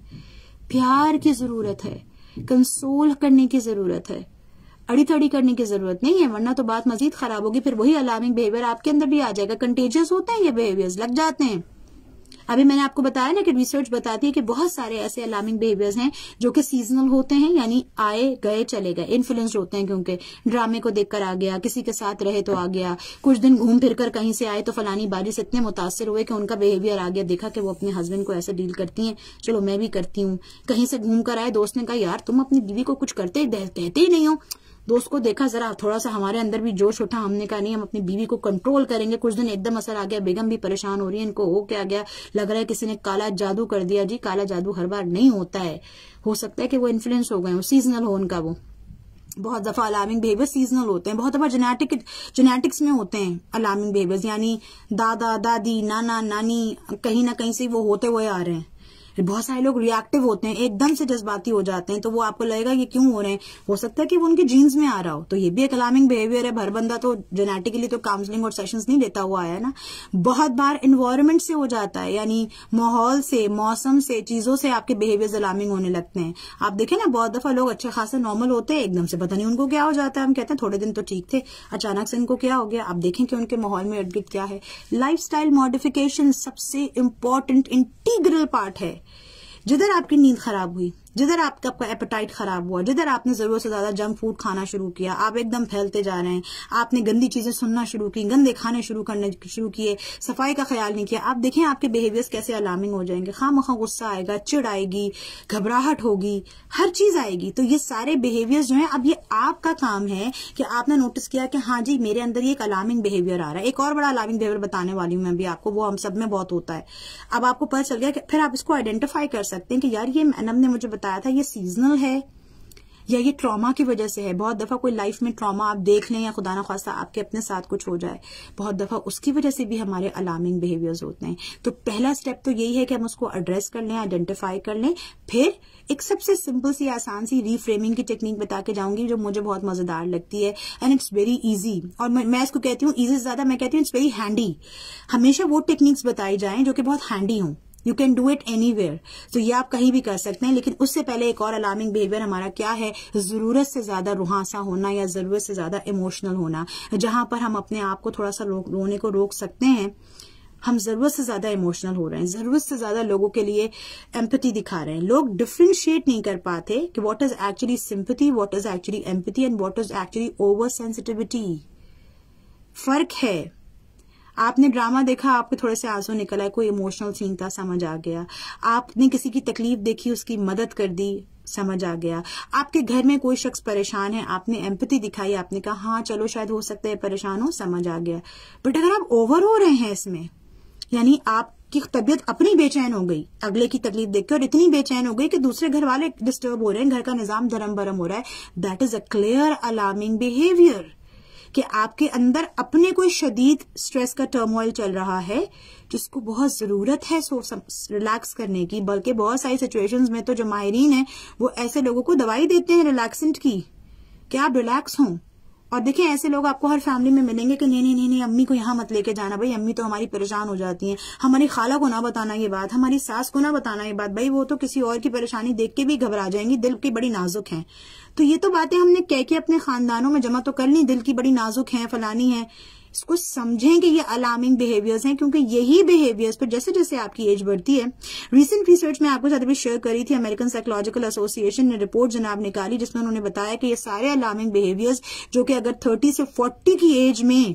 प्यार की जरूरत है, कंसोल करने की जरूरत है, अड़ी थड़ी करने की जरूरत नहीं है, वरना तो बात मजीद खराब होगी। फिर वही अलार्मिंग बिहेवियर आपके अंदर भी आ जाएगा। कंटेजियस होते हैं ये बिहेवियर्स, लग जाते हैं। अभी मैंने आपको बताया ना कि रिसर्च बताती है कि बहुत सारे ऐसे अलार्मिंग बिहेवियर्स हैं जो कि सीजनल होते हैं, यानी आए गए चले गए, इन्फ्लुएंस्ड होते हैं। क्योंकि ड्रामे को देखकर आ गया, किसी के साथ रहे तो आ गया, कुछ दिन घूम फिर कर कहीं से आए तो फलानी बाजी से इतने मुतासिर हुए कि उनका बिहेवियर आ गया। देखा कि वो अपने हस्बैंड को ऐसे डील करती हैं, चलो मैं भी करती हूँ। कहीं से घूम कर आए, दोस्त ने कहा यार तुम अपनी बीवी को कुछ कहते ही नहीं हो। दोस्त को देखा, जरा थोड़ा सा हमारे अंदर भी जोश उठा, हमने कहा नहीं हम अपनी बीवी को कंट्रोल करेंगे। कुछ दिन एकदम असर आ गया, बेगम भी परेशान हो रही है, इनको हो क्या गया, लग रहा है किसी ने काला जादू कर दिया। जी काला जादू हर बार नहीं होता है, हो सकता है कि वो इन्फ्लुएंस हो गए हो, सीजनल हो उनका। वो बहुत दफा अलार्मिंग बिहेवियर सीजनल होते हैं, बहुत दफा जेनेटिक्स में होते हैं अलार्मिंग बिहेवियर्स, यानी दादा दादी नाना नानी कहीं ना कहीं से वो होते हुए आ रहे हैं। बहुत सारे लोग रिएक्टिव होते हैं, एकदम से जज्बाती हो जाते हैं, तो वो आपको लगेगा ये क्यों हो रहे हैं, हो सकता है कि वो उनके जीन्स में आ रहा हो। तो ये भी एक अलार्मिंग बिहेवियर है। हर बंदा तो जेनेटिकली तो काउंसलिंग और सेशंस नहीं लेता हुआ आया ना, बहुत बार एनवायरनमेंट से हो जाता है, यानी माहौल से, मौसम से, चीजों से आपके बिहेवियर्स अलार्मिंग होने लगते हैं। आप देखें ना, बहुत दफा लोग अच्छे खासे नॉर्मल होते हैं, एकदम से पता नहीं उनको क्या हो जाता है। हम कहते हैं थोड़े दिन तो ठीक थे, अचानक से इनको क्या हो गया। आप देखें कि उनके माहौल में इर्द-गिर्द क्या है। लाइफस्टाइल मॉडिफिकेशन सबसे इंपॉर्टेंट इंटीग्रल पार्ट है। जिधर आपकी नींद खराब हुई, जिधर आपका एपेटाइट खराब हुआ, जिधर आपने जरूरत से ज्यादा जंक फूड खाना शुरू किया, आप एकदम फैलते जा रहे हैं, आपने गंदी चीजें सुनना शुरू की, गंदे खाने शुरू किए, सफाई का ख्याल नहीं किया, आप देखें आपके बिहेवियर्स कैसे अलार्मिंग हो जाएंगे। खामखा गुस्सा आएगा, चिढ़ आएगी, घबराहट होगी, हर चीज आएगी। तो ये सारे बिहेवियर्स जो है, अब ये आपका काम है कि आपने नोटिस किया कि हाँ जी मेरे अंदर ये एक अलार्मिंग बिहेवियर आ रहा है। एक और बड़ा अलार्मिंग बिहेवियर बताने वाली हूं मैं भी आपको, वो हम सब में बहुत होता है। अब आपको पता चल गया कि फिर आप इसको आइडेंटिफाई कर सकते हैं कि यार ये मैडम ने मुझे बताया था, ये सीजनल है या ये ट्रॉमा की वजह से है। बहुत दफा कोई लाइफ में ट्रॉमा आप देख लें या खुदा ना खास्ता आपके अपने साथ कुछ हो जाए, बहुत दफा उसकी वजह से भी हमारे अलार्मिंग बिहेवियर्स होते हैं। तो पहला स्टेप तो यही है कि हम उसको एड्रेस कर लें, आइडेंटिफाई कर लें। फिर एक सबसे सिंपल सी आसान सी रीफ्रेमिंग की टेक्निक बता के जाऊंगी जो मुझे बहुत मजेदार लगती है, एंड इट्स वेरी इजी। और मैं इसको कहती हूँ इजी से ज्यादा मैं कहती हूँ इट्स वेरी हैंडी। हमेशा वो टेक्निक्स बताई जाएं जो कि बहुत हैंडी हों। You can do it anywhere, तो ये आप कहीं भी कर सकते हैं। लेकिन उससे पहले एक और अलार्मिंग बिहेवियर हमारा क्या है, जरूरत से ज्यादा रुहासा होना या जरूरत से ज्यादा इमोशनल होना, जहां पर हम अपने आप को थोड़ा सा रोने को रोक सकते हैं। हम जरूरत से ज्यादा इमोशनल हो रहे हैं, जरूरत से ज्यादा लोगों के लिए एम्पैथी दिखा रहे हैं। लोग डिफरेंशिएट नहीं कर पाते कि what is actually sympathy, what is actually empathy and what is actually over sensitivity. फर्क है। आपने ड्रामा देखा, आपके थोड़े से आंसू निकल आए, कोई इमोशनल सीन था, समझ आ गया। आपने किसी की तकलीफ देखी, उसकी मदद कर दी, समझ आ गया। आपके घर में कोई शख्स परेशान है, आपने एम्पैथी दिखाई, आपने कहा हाँ चलो शायद हो सकता है परेशान हो, समझ आ गया। बट अगर आप ओवर हो रहे हैं इसमें, यानी आपकी तबीयत अपनी बेचैन हो गई अगले की तकलीफ देख के, और इतनी बेचैन हो गई कि दूसरे घर वाले डिस्टर्ब हो रहे हैं, घर का निजाम धर्म भरम हो रहा है, that is a clear alarming behaviour कि आपके अंदर अपने कोई शदीद स्ट्रेस का टर्मोइल चल रहा है जिसको बहुत जरूरत है रिलैक्स करने की। बल्कि बहुत सारी सिचुएशंस में तो जो माहिरीन है वो ऐसे लोगों को दवाई देते हैं रिलैक्सेंट की कि आप रिलैक्स हों। और देखें ऐसे लोग आपको हर फैमिली में मिलेंगे कि नहीं अम्मी को यहाँ मत लेके जाना भाई, अम्मी तो हमारी परेशान हो जाती हैं, हमारी खाला को ना बताना ये बात, हमारी सास को ना बताना ये बात, भाई वो तो किसी और की परेशानी देख के भी घबरा जाएंगी, दिल की बड़ी नाजुक हैं। तो ये तो बातें हमने कह के अपने खानदानों में जमा तो कर ली, दिल की बड़ी नाजुक हैं, फलानी है। इसको समझें कि ये अलार्मिंग बिहेवियर्स हैं, क्योंकि यही बिहेवियर्स पर जैसे जैसे आपकी एज बढ़ती है, रिसेंट रिसर्च में आपको साथ भी शेयर करी थी, अमेरिकन साइकोलॉजिकल एसोसिएशन ने रिपोर्ट जनाब निकाली जिसमें उन्होंने बताया कि ये सारे अलार्मिंग बिहेवियर्स जो कि अगर 30 से 40 की एज में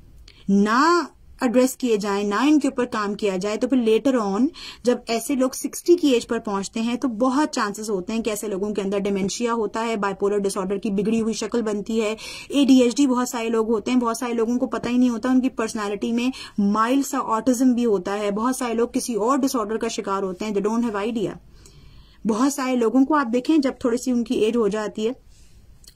ना एड्रेस किए जाए, ना इनके ऊपर काम किया जाए, तो फिर लेटर ऑन जब ऐसे लोग 60 की एज पर पहुंचते हैं तो बहुत चांसेस होते हैं कि ऐसे लोगों के अंदर डिमेंशिया होता है, बाइपोलर डिसऑर्डर की बिगड़ी हुई शक्ल बनती है, ADHD बहुत सारे लोग होते हैं, बहुत सारे लोगों को पता ही नहीं होता उनकी पर्सनालिटी में माइल्ड सा ऑटिज्म भी होता है, बहुत सारे लोग किसी और डिसऑर्डर का शिकार होते हैं, दे डोंट हैव आइडिया। बहुत सारे लोगों को आप देखें जब थोड़ी सी उनकी एज हो जाती है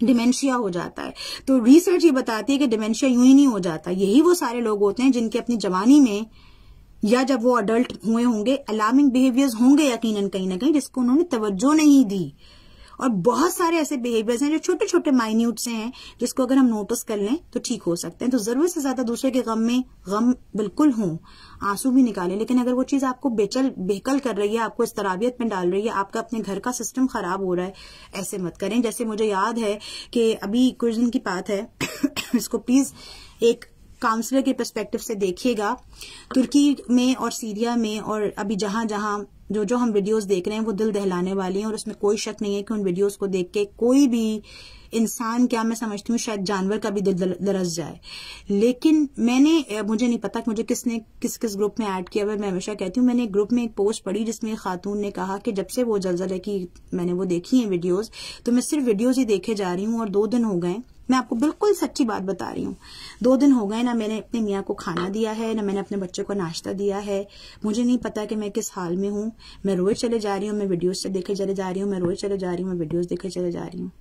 डिमेंशिया हो जाता है। तो रिसर्च ये बताती है कि डिमेंशिया यूं ही नहीं हो जाता। यही वो सारे लोग होते हैं जिनके अपनी जवानी में या जब वो अडल्ट हुए होंगे अलार्मिंग बिहेवियर्स होंगे यकीनन कहीं ना कहीं, जिसको उन्होंने तवज्जो नहीं दी। और बहुत सारे ऐसे बिहेवियर्स हैं जो छोटे छोटे माइन्यूट से हैं, जिसको अगर हम नोटिस कर लें तो ठीक हो सकते हैं। तो जरूरत से ज्यादा दूसरे के गम में गम बिल्कुल हो, आंसू भी निकालें, लेकिन अगर वो चीज आपको बेकल कर रही है, आपको इस तराबियत में डाल रही है, आपका अपने घर का सिस्टम खराब हो रहा है, ऐसे मत करें। जैसे मुझे याद है कि अभी कुछ दिन की बात है इसको प्लीज एक काउंसलर के पर्सपेक्टिव से देखिएगा। तुर्की में और सीरिया में और अभी जहां जहां जो हम वीडियोस देख रहे हैं वो दिल दहलाने वाली हैं, और उसमें कोई शक नहीं है कि उन वीडियोस को देख के कोई भी इंसान, क्या मैं समझती हूँ शायद जानवर का भी दिल दरस जाए। लेकिन मुझे नहीं पता कि मुझे किसने किस ग्रुप में ऐड किया हुआ। मैं हमेशा कहती हूँ, मैंने एक ग्रुप में एक पोस्ट पढ़ी जिसमें एक खातून ने कहा कि जब से वो जलजले की मैंने वो देखी है वीडियोज, तो मैं सिर्फ वीडियोज ही देखे जा रही हूँ और 2 दिन हो गए, मैं आपको बिल्कुल सच्ची बात बता रही हूँ, 2 दिन हो गए ना मैंने अपने मियाँ को खाना दिया है, ना मैंने अपने बच्चे को नाश्ता दिया है। मुझे नहीं पता कि मैं किस हाल में हूँ। मैं रोए चले जा रही हूँ, मैं वीडियोस से देखे चले जा रही हूँ, मैं रोए चले जा रही हूँ, मैं वीडियोस देखे चले जा रही हूँ।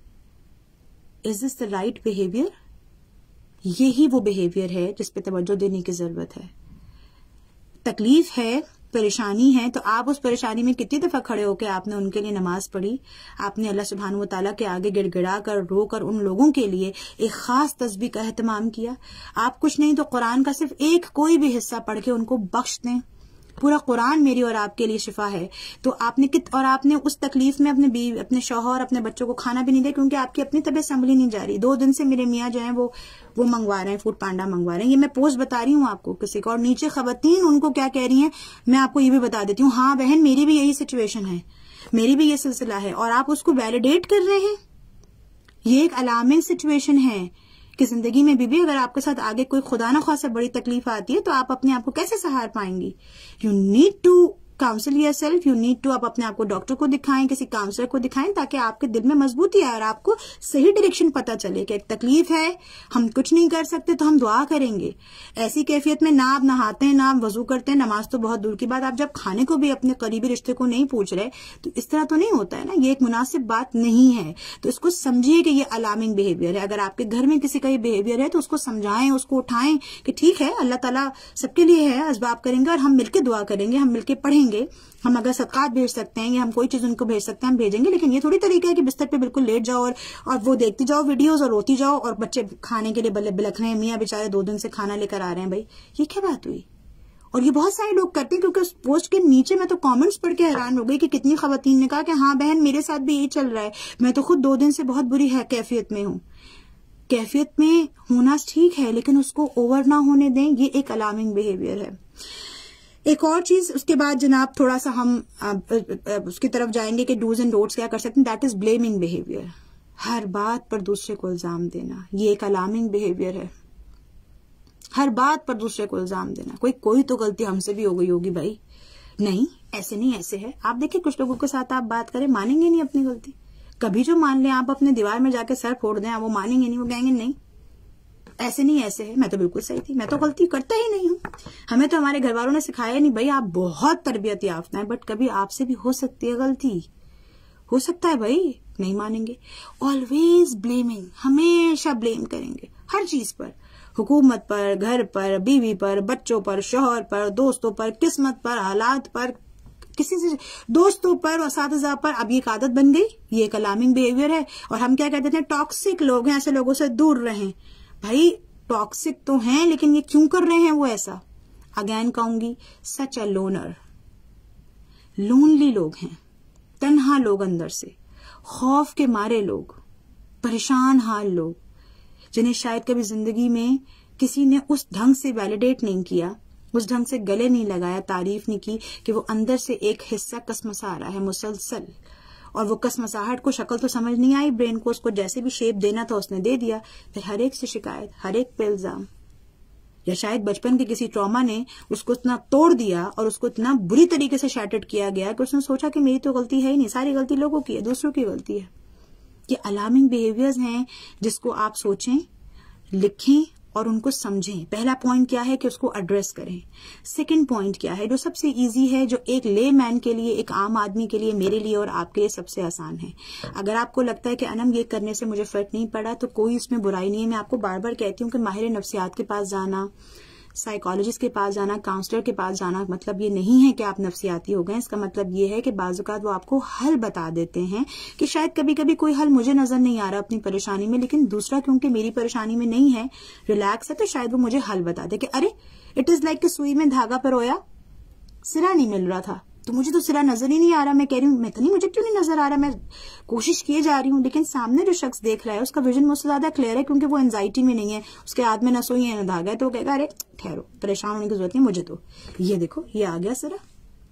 Is this the right behaviour? यही वो बिहेवियर है जिस पे तवज्जो देने की जरूरत है। तकलीफ है, परेशानी है, तो आप उस परेशानी में कितनी दफा खड़े होकर आपने उनके लिए नमाज पढ़ी, आपने अल्लाह सुब्हान व तआला के आगे गिड़गिड़ा कर रो कर उन लोगों के लिए एक खास तस्बीह का एहतमाम किया। आप कुछ नहीं तो कुरान का सिर्फ एक कोई भी हिस्सा पढ़ के उनको बख्श दें। पूरा कुरान मेरी और आपके लिए शिफा है। तो आपने उस तकलीफ में अपने शौहर, अपने बच्चों को खाना भी नहीं दिया क्योंकि आपकी अपनी तबीयत संभली नहीं जा रही। 2 दिन से मेरे मियाँ जो है वो मंगवा रहे हैं, फूड पांडा मंगवा रहे हैं। ये मैं पोस्ट बता रही हूँ आपको किसी को, और नीचे खवातीन उनको क्या कह रही हैं मैं आपको ये भी बता देती हूँ। हाँ बहन, मेरी भी यही सिचुएशन है, मेरी भी ये सिलसिला है, और आप उसको वैलिडेट कर रहे हैं। ये एक अलार्मिंग सिचुएशन है कि जिंदगी में भी अगर आपके साथ आगे कोई खुदा न ख्वास्ता बड़ी तकलीफ आती है तो आप अपने आप को कैसे सहार पाएंगी। You need to counsel yourself, you need to, आप अपने आप को डॉक्टर को दिखाएं, किसी काउंसलर को दिखाएं, ताकि आपके दिल में मजबूती आए और आपको सही डायरेक्शन पता चले कि एक तकलीफ है, हम कुछ नहीं कर सकते तो हम दुआ करेंगे। ऐसी कैफियत में ना आप नहाते हैं, ना आप वजू करते हैं, नमाज तो बहुत दूर की बात, आप जब खाने को भी अपने करीबी रिश्ते को नहीं पूछ रहे तो इस तरह तो नहीं होता है ना। ये एक मुनासिब बात नहीं है। तो इसको समझिए कि ये अलार्मिंग बिहेवियर है। अगर आपके घर में किसी का ये बिहेवियर है तो उसको समझाएं, उसको उठाएं कि ठीक है, अल्लाह ताला सबके लिए है, असबाब करेंगे और हम मिलकर दुआ करेंगे, हम मिलकर पढ़ेंगे, हम अगर सदकात भेज सकते हैं या हम कोई चीज उनको भेज सकते हैं हम भेजेंगे। लेकिन ये थोड़ी तरीका है कि बिस्तर पे बिल्कुल लेट जाओ और वो देखती जाओ वीडियोस और रोती जाओ, और बच्चे खाने के लिए बिलख रहे हैं, मियाँ बेचारे 2 दिन से खाना लेकर आ रहे हैं। भाई ये क्या बात हुई? और ये बहुत सारे लोग करते हैं, क्योंकि उस पोस्ट के नीचे मैं तो कमेंट्स पढ़ के हैरान हो गई कि कितनी खवातीन ने कहा कि हाँ बहन मेरे साथ भी यही चल रहा है, मैं तो खुद 2 दिन से बहुत बुरी कैफियत में हूँ। कैफियत में होना ठीक है, लेकिन उसको ओवर ना होने दें, ये एक अलार्मिंग बिहेवियर है। एक और चीज उसके बाद जनाब थोड़ा सा हम उसकी तरफ जाएंगे कि डूज एंड डोंट्स क्या कर सकते हैं। That is blaming behaviour. हर बात पर दूसरे को इल्जाम देना, ये एक अलार्मिंग बिहेवियर है। हर बात पर दूसरे को इल्जाम देना, कोई तो गलती हमसे भी हो गई होगी भाई, नहीं ऐसे नहीं ऐसे है। आप देखिए कुछ लोगों के साथ आप बात करें, मानेंगे नहीं अपनी गलती। कभी जो मान लें आप अपने दीवार में जाके सर फोड़ दें, वो मानेंगे नहीं, वो कहेंगे नहीं ऐसे नहीं ऐसे है, मैं तो बिल्कुल सही थी, मैं तो गलती करता ही नहीं हूँ। हमें तो हमारे घर वालों ने सिखाया नहीं भाई, आप बहुत तरबियत याफ्ता है, बट कभी आपसे भी हो सकती है गलती, हो सकता है भाई, नहीं मानेंगे। ऑलवेज ब्लेमिंग, हमेशा ब्लेम करेंगे हर चीज पर, हुकूमत पर, घर पर, बीवी पर, बच्चों पर, शौहर पर, दोस्तों पर, किस्मत पर, हालात पर, किसी से दोस्तों पर, असातिज़ा पर। अब ये एक आदत बन गई, ये एक अलार्मिंग बिहेवियर है। और हम क्या कहते हैं, टॉक्सिक लोग हैं, ऐसे लोगों से दूर रहें। भाई टॉक्सिक तो हैं, लेकिन ये क्यों कर रहे हैं वो ऐसा? अगेन कहूंगी, सच अ लोनर, लोनली लोग हैं, तन्हा लोग, अंदर से खौफ के मारे लोग, परेशान हाल लोग, जिन्हें शायद कभी जिंदगी में किसी ने उस ढंग से वैलिडेट नहीं किया, उस ढंग से गले नहीं लगाया, तारीफ नहीं की कि वो अंदर से एक हिस्सा कसमसा रहा है मुसलसल, और वो कसमसाहट को शक्ल तो समझ नहीं आई ब्रेन को, उसको जैसे भी शेप देना था उसने दे दिया। फिर हर एक से शिकायत, हर एक पे इल्जाम, या शायद बचपन के किसी ट्रॉमा ने उसको इतना तोड़ दिया और उसको इतना बुरी तरीके से शैटर्ड किया गया कि उसने सोचा कि मेरी तो गलती है ही नहीं, सारी गलती लोगों की है, दूसरों की गलती है। ये अलार्मिंग बिहेवियर्स हैं जिसको आप सोचें, लिखें और उनको समझें। पहला पॉइंट क्या है कि उसको एड्रेस करें। सेकंड पॉइंट क्या है जो सबसे इजी है, जो एक ले मैन के लिए, एक आम आदमी के लिए, मेरे लिए और आपके लिए सबसे आसान है। अगर आपको लगता है कि अनम ये करने से मुझे फर्क नहीं पड़ा तो कोई इसमें बुराई नहीं है। मैं आपको बार बार कहती हूँ कि माहिर नफ्सियात के पास जाना, साइकोलॉजिस्ट के पास जाना, काउंसलर के पास जाना मतलब ये नहीं है कि आप नफ्सियाती हो गए। इसका मतलब ये है कि बाज़-औक़ात वो आपको हल बता देते हैं कि शायद कभी कभी कोई हल मुझे नजर नहीं आ रहा अपनी परेशानी में, लेकिन दूसरा क्योंकि मेरी परेशानी में नहीं है, रिलैक्स है, तो शायद वो मुझे हल बता दे कि अरे इट इज लाइक कि सुई में धागा पिरोया, सिरा नहीं मिल रहा था, तो मुझे तो सिरा नजर ही नहीं आ रहा। मैं कह रही हूँ मैं तो नहीं, मुझे क्यों नहीं नजर आ रहा, मैं कोशिश किए जा रही हूँ, लेकिन सामने जो शख्स देख रहा है उसका विजन मुझसे ज्यादा क्लियर है क्योंकि वो एंजाइटी में नहीं है, उसके हाथ में ना सुई है ना धागा है, तो वो कहेगा अरे ठहरो, परेशान होने की जरूरत नहीं, मुझे तो ये देखो ये आ गया सिरा।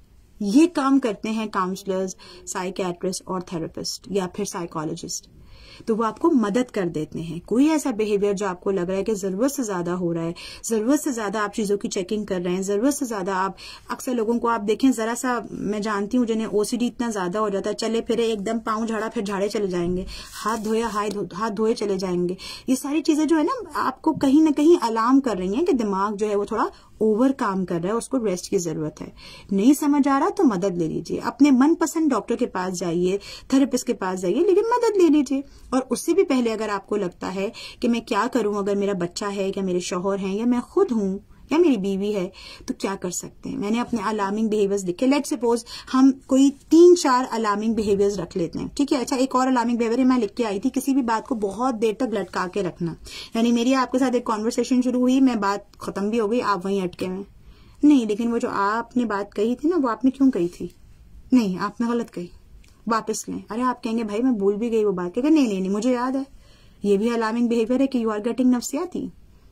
ये काम करते हैं काउंसलर्स, साइकियाट्रिस्ट और थेरेपिस्ट या फिर साइकोलॉजिस्ट। तो वो आपको मदद कर देते हैं। कोई ऐसा बिहेवियर जो आपको लग रहा है कि जरूरत से ज्यादा हो रहा है, जरूरत से ज्यादा आप चीजों की चेकिंग कर रहे हैं, जरूरत से ज्यादा आप, अक्सर लोगों को आप देखें, जरा सा मैं जानती हूँ जिन्हें ओसीडी इतना ज्यादा हो जाता है, चले फिरे एकदम पाँव झाड़ा फिर झाड़े चले जाएंगे, हाथ धोया हाथ धोए चले जाएंगे। ये सारी चीजें जो है ना आपको कहीं ना कहीं अलार्म कर रही हैं कि दिमाग जो है वो थोड़ा ओवर काम कर रहा है, उसको रेस्ट की जरूरत है। नहीं समझ आ रहा तो मदद ले लीजिए, अपने मनपसंद डॉक्टर के पास जाइए, थेरेपिस्ट के पास जाइए, लेकिन मदद ले लीजिए। और उससे भी पहले अगर आपको लगता है कि मैं क्या करूं, अगर मेरा बच्चा है या मेरे शौहर हैं या मैं खुद हूं या मेरी बीवी है, तो क्या कर सकते हैं। मैंने अपने अलार्मिंग बिहेवियर्स लिखे। लेट्स सपोज हम कोई 3-4 अलार्मिंग बिहेवियर्स रख लेते हैं, ठीक है। अच्छा, एक और अलार्मिंग बिहेवियर मैं लिख के आई थी, किसी भी बात को बहुत देर तक लटका के रखना। यानी मेरी आपके साथ एक कॉन्वर्सेशन शुरू हुई, मैं बात खत्म भी हो गई, आप वहीं अटके हुए नहीं, लेकिन वो जो आपने बात कही थी ना, वो आपने क्यों कही थी, नहीं आपने गलत कही, वापस लें। अरे आप कहेंगे भाई मैं भूल भी गई वो बात, कहेंगे नहीं मुझे याद है। ये भी अलार्मिंग बिहेवियर है कि यू आर गेटिंग नफ्सियाती,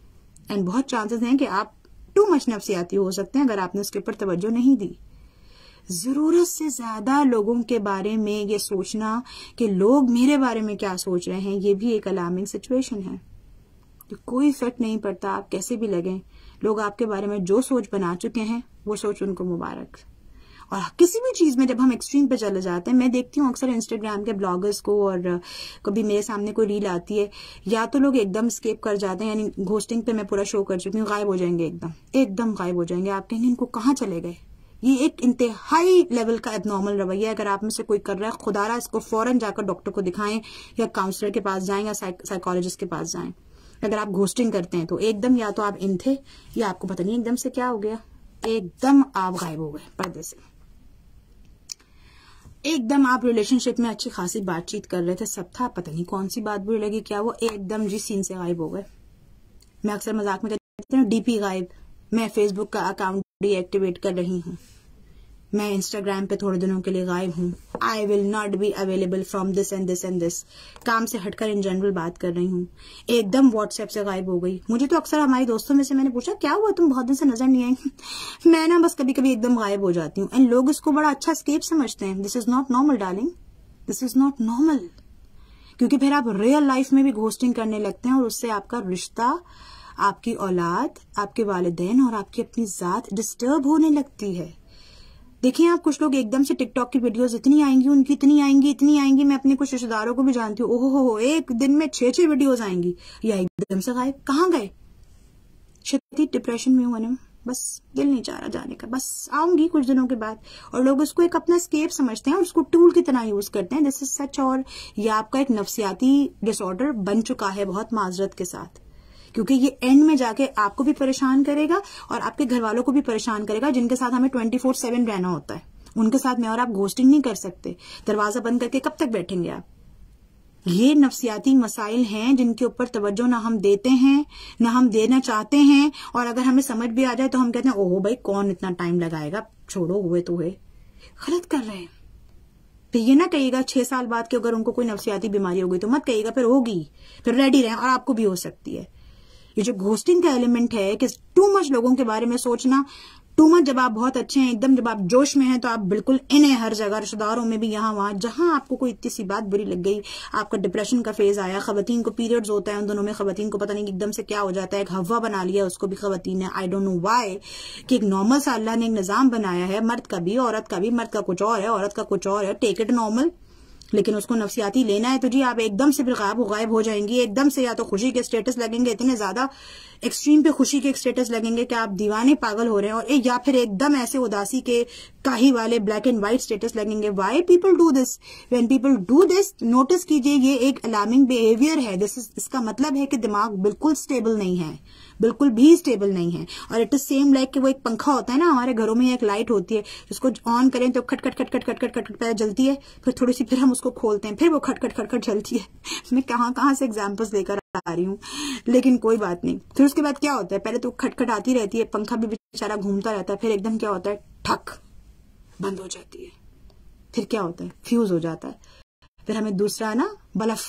एंड बहुत चांसेस हैं कि आप टू मच नफ्सियाती हो सकते हैं अगर आपने उसके ऊपर तवज्जो नहीं दी। जरूरत से ज्यादा लोगों के बारे में ये सोचना कि लोग मेरे बारे में क्या सोच रहे हैं, ये भी एक अलार्मिंग सिचुएशन है। तो कोई फर्क नहीं पड़ता आप कैसे भी लगें, लोग आपके बारे में जो सोच बना चुके हैं वो सोच उनको मुबारक। और किसी भी चीज में जब हम एक्सट्रीम पे चले जाते हैं, मैं देखती हूँ अक्सर इंस्टाग्राम के ब्लॉगर्स को, और कभी मेरे सामने कोई रील आती है, या तो लोग एकदम स्केप कर जाते हैं, यानी घोस्टिंग पे मैं पूरा शो कर चुकी हूँ, गायब हो जाएंगे, एकदम गायब हो जाएंगे। आप कहेंगे इनको कहाँ चले गए। ये एक इंतहाई लेवल का एबनॉर्मल रवैया, अगर आप में से कोई कर रहा है, खुदारा इसको फौरन जाकर डॉक्टर को दिखाएं या काउंसलर के पास जाएं या साइकोलॉजिस्ट के पास जाएं। अगर आप घोस्टिंग करते हैं तो एकदम या तो आप इन थे या आपको पता नहीं एकदम से क्या हो गया, एकदम आप गायब हो गए पर्दे से। एकदम आप रिलेशनशिप में अच्छी खासी बातचीत कर रहे थे, सब था, पता नहीं कौन सी बात बुरी लगी क्या, वो एकदम जी सीन से गायब हो गए। मैं अक्सर मजाक में कहती हूँ डीपी गायब, मैं फेसबुक का अकाउंट डीएक्टिवेट कर रही हूँ, मैं इंस्टाग्राम पे थोड़े दिनों के लिए गायब हूँ, I will not be available from this and this and this, काम से हटकर इन जनरल बात कर रही हूँ, एकदम व्हाट्सएप से गायब हो गई। मुझे तो अक्सर हमारी दोस्तों में से मैंने पूछा क्या हुआ तुम बहुत दिन से नजर नहीं आई, मैं ना बस कभी कभी एकदम गायब हो जाती हूँ, एंड लोग इसको बड़ा अच्छा स्केप समझते हैं। This is not normal darling, this is not normal, क्योंकि फिर आप रियल लाइफ में भी घोस्टिंग करने लगते हैं और उससे आपका रिश्ता, आपकी औलाद, आपके वालिदैन और आपकी अपनी जात डिस्टर्ब होने लगती है। देखिए आप कुछ लोग एकदम से टिकटॉक की वीडियोस इतनी आएंगी, उनकी इतनी आएंगी, मैं अपने कुछ रिश्तेदारों को भी जानती हूँ, ओहो हो, एक दिन में 6 वीडियोस आएंगी, या एकदम से गायब, कहाँ गए, शदीद डिप्रेशन में हूँ ना, बस दिल नहीं चाह रहा जाने का, बस आऊंगी कुछ दिनों के बाद। और लोग उसको एक अपना स्केप समझते हैं और उसको टूल की तरह यूज करते हैं, दिस इज सच। और ये आपका एक नफ्सियाती डिसऑर्डर बन चुका है बहुत माजरत के साथ, क्योंकि ये एंड में जाके आपको भी परेशान करेगा और आपके घर वालों को भी परेशान करेगा, जिनके साथ हमें 24/7 रहना होता है। उनके साथ में और आप घोस्टिंग नहीं कर सकते, दरवाजा बंद करके कब तक बैठेंगे आप। ये नफ्सियाती मसाइल हैं जिनके ऊपर तवज्जो ना हम देते हैं ना हम देना चाहते हैं, और अगर हमें समझ भी आ जाए तो हम कहते हैं ओहो भाई कौन इतना टाइम लगाएगा, छोड़ो, हुए तो हुए। गलत कर रहे हैं। तो ये ना कहिएगा 6 साल बाद कि अगर उनको कोई नफ्सियाती बीमारी हो गई तो मत कहिएगा, फिर होगी, फिर रेडी रहें, और आपको भी हो सकती है। ये जो घोस्टिंग का एलिमेंट है कि टू मच लोगों के बारे में सोचना, टू मच जब आप बहुत अच्छे हैं, एकदम जब आप जोश में हैं तो आप बिल्कुल इन्हें हर जगह, रिश्तेदारों में भी, यहाँ वहां, जहां आपको कोई इतनी सी बात बुरी लग गई, आपका डिप्रेशन का फेज आया, खवातीन को पीरियड्स होता है, उन दोनों में खवातीन को पता नहीं एकदम से क्या हो जाता है, एक हवा बना लिया उसको भी खवातीन ने, आई डोंट नो व्हाई, कि एक नॉर्मल सा अल्लाह ने एक निजाम बनाया है, मर्द का भी औरत का भी, मर्द का कुछ और है औरत का कुछ और है, टेक इट नॉर्मल, लेकिन उसको नफसियाती लेना है तो जी आप एकदम से फिर गायब हो जाएंगी। एकदम से या तो खुशी के स्टेटस लगेंगे, इतने ज्यादा एक्सट्रीम पे खुशी के स्टेटस लगेंगे कि आप दीवाने पागल हो रहे हैं, और या फिर एकदम ऐसे उदासी के काही वाले ब्लैक एंड व्हाइट स्टेटस लगेंगे। Why people do this? When people do this, notice कीजिए ये एक अलार्मिंग बिहेवियर है। इसका मतलब है कि दिमाग बिल्कुल स्टेबल नहीं है, बिल्कुल भी स्टेबल नहीं है। और इट इज सेम लाइक कि वो एक पंखा होता है ना, हमारे घरों में एक लाइट होती है, जिसको ऑन करें तो खट खट खट खट खट खट खट पहले जलती है, फिर थोड़ी सी फिर हम उसको खोलते हैं, फिर वो खट खट खट खट जलती है। मैं कहाँ से एग्जाम्पल्स लेकर आ रही हूँ, लेकिन कोई बात नहीं। फिर उसके बाद क्या होता है, पहले तो खटखट आती रहती है, पंखा भी बेचारा घूमता रहता है, फिर एकदम क्या होता है, ठक बंद हो जाती है। फिर क्या होता है, फ्यूज हो जाता है। फिर हमें दूसरा ना बल्ब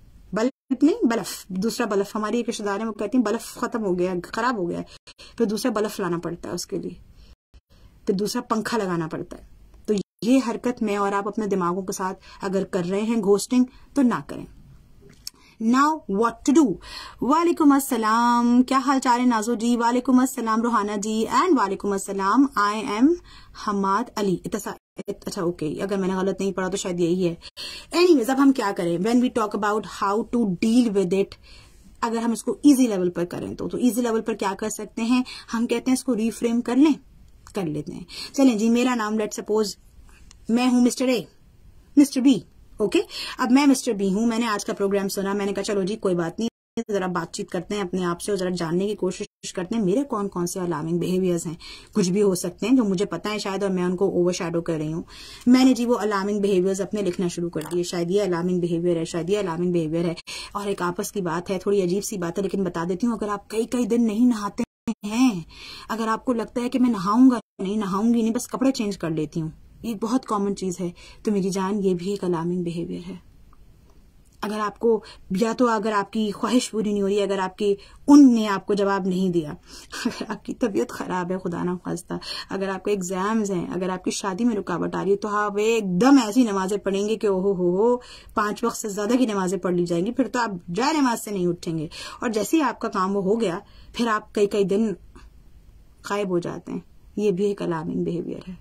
नहीं, दूसरा बल्ब, हमारी एक रिश्तेदार है वो कहती है बल्ब खत्म हो गया, खराब हो गया है, फिर दूसरा बल्ब लाना पड़ता है उसके लिए, फिर दूसरा पंखा लगाना पड़ता है। तो ये हरकत मैं और आप अपने दिमागों के साथ अगर कर रहे हैं घोस्टिंग, तो ना करें। Now what to do. वालेकुम अस्सलाम, क्या हाल चाल है नाजो जी? वालेकुम अस्सलाम रुहाना जी, एंड वालेकुम अस्सलाम, आई एम हमाद अली। अच्छा ओके, अगर मैंने गलत नहीं पढ़ा तो शायद यही है। एनीवेज, अब हम क्या करें when we talk about how to deal with it. अगर हम इसको इजी लेवल पर करें तो इजी लेवल पर क्या कर सकते हैं, हम कहते हैं इसको रीफ्रेम कर लेते हैं। चलें जी, मेरा नाम लेट सपोज मैं हूं mister A, mister B, okay. अब मैं मिस्टर बी हूं, मैंने आज का प्रोग्राम सुना, मैंने कहा चलो जी कोई बात नहीं, जरा बातचीत करते हैं अपने आप से और जरा जानने की कोशिश करते हैं मेरे कौन कौन से अलार्मिंग बिहेवियर्स हैं। कुछ भी हो सकते हैं जो मुझे पता है शायद, और मैं उनको ओवरशैडो कर रही हूँ। मैंने जी वो अलार्मिंग बिहेवियर्स अपने लिखना शुरू कर दिए, शायद ये अलार्मिंग बिहेवियर है, शायद ये अलार्मिंग बिहेवियर है। और एक आपस की बात है, थोड़ी अजीब सी बात है, लेकिन बता देती हूँ। अगर आप कई दिन नहीं नहाते हैं, अगर आपको लगता है कि मैं नहाऊंगी नहीं, बस कपड़े चेंज कर लेती हूँ, ये बहुत कॉमन चीज है, तो मेरी जान ये भी एक अलार्मिंग बिहेवियर है। अगर आपको, या तो अगर आपकी ख्वाहिश पूरी नहीं हो रही है, अगर आपकी उन ने आपको जवाब नहीं दिया, अगर आपकी तबीयत खराब है खुदा ना खास्ता, अगर आपके एग्जाम्स हैं, अगर आपकी शादी में रुकावट आ रही है, तो आप एकदम ऐसी नमाजें पढ़ेंगे कि ओहो हो 5 वक्त से ज्यादा की नमाजें पढ़ ली जाएंगी, फिर तो आप जाए नमाज से नहीं उठेंगे। और जैसे ही आपका काम वो हो गया, फिर आप कई दिन गायब हो जाते हैं। ये भी एक अलार्मिंग बिहेवियर है।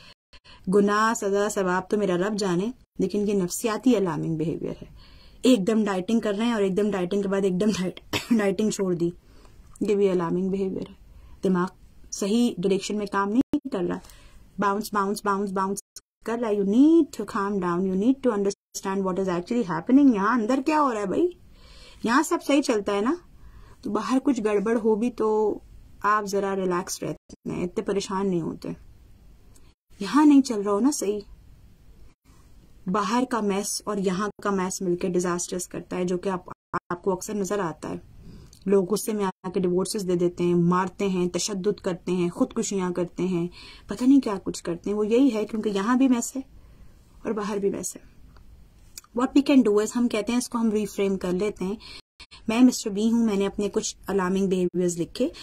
गुनाह सजा सवाब तो मेरा रब जाने, लेकिन ये नफसियाती अलार्मिंग बिहेवियर है। एकदम डाइटिंग कर रहे हैं और एकदम डाइटिंग के बाद एकदम डाइटिंग छोड़ दी, ये भी अलार्मिंग बिहेवियर है। दिमाग सही डायरेक्शन में काम नहीं कर रहा, बाउंस बाउंस बाउंस बाउंस कर रहा है। You need to calm down, you need to understand what is actually happening. यहाँ अंदर क्या हो रहा है भाई, यहाँ सब सही चलता है ना, तो बाहर कुछ गड़बड़ हो भी तो आप जरा रिलैक्स रहते हैं, इतने परेशान नहीं होते। यहाँ नहीं चल रहा हो ना सही, बाहर का मैस और यहाँ का मैस मिलकर डिजास्टर्स करता है, जो कि आपको अक्सर नजर आता है। लोग गुस्से में आके डिवोर्सेस दे देते हैं, मारते हैं, तशद्दुद करते हैं, खुदकुशियां करते हैं, पता नहीं क्या कुछ करते हैं। वो यही है क्योंकि यहाँ भी मैस है और बाहर भी मैस है। What we can do is, हम कहते हैं इसको हम रिफ्रेम कर लेते हैं। मैं मिस्टर बी हूं, मैंने अपने कुछ अलार्मिंग बिहेवियर्स लिखे,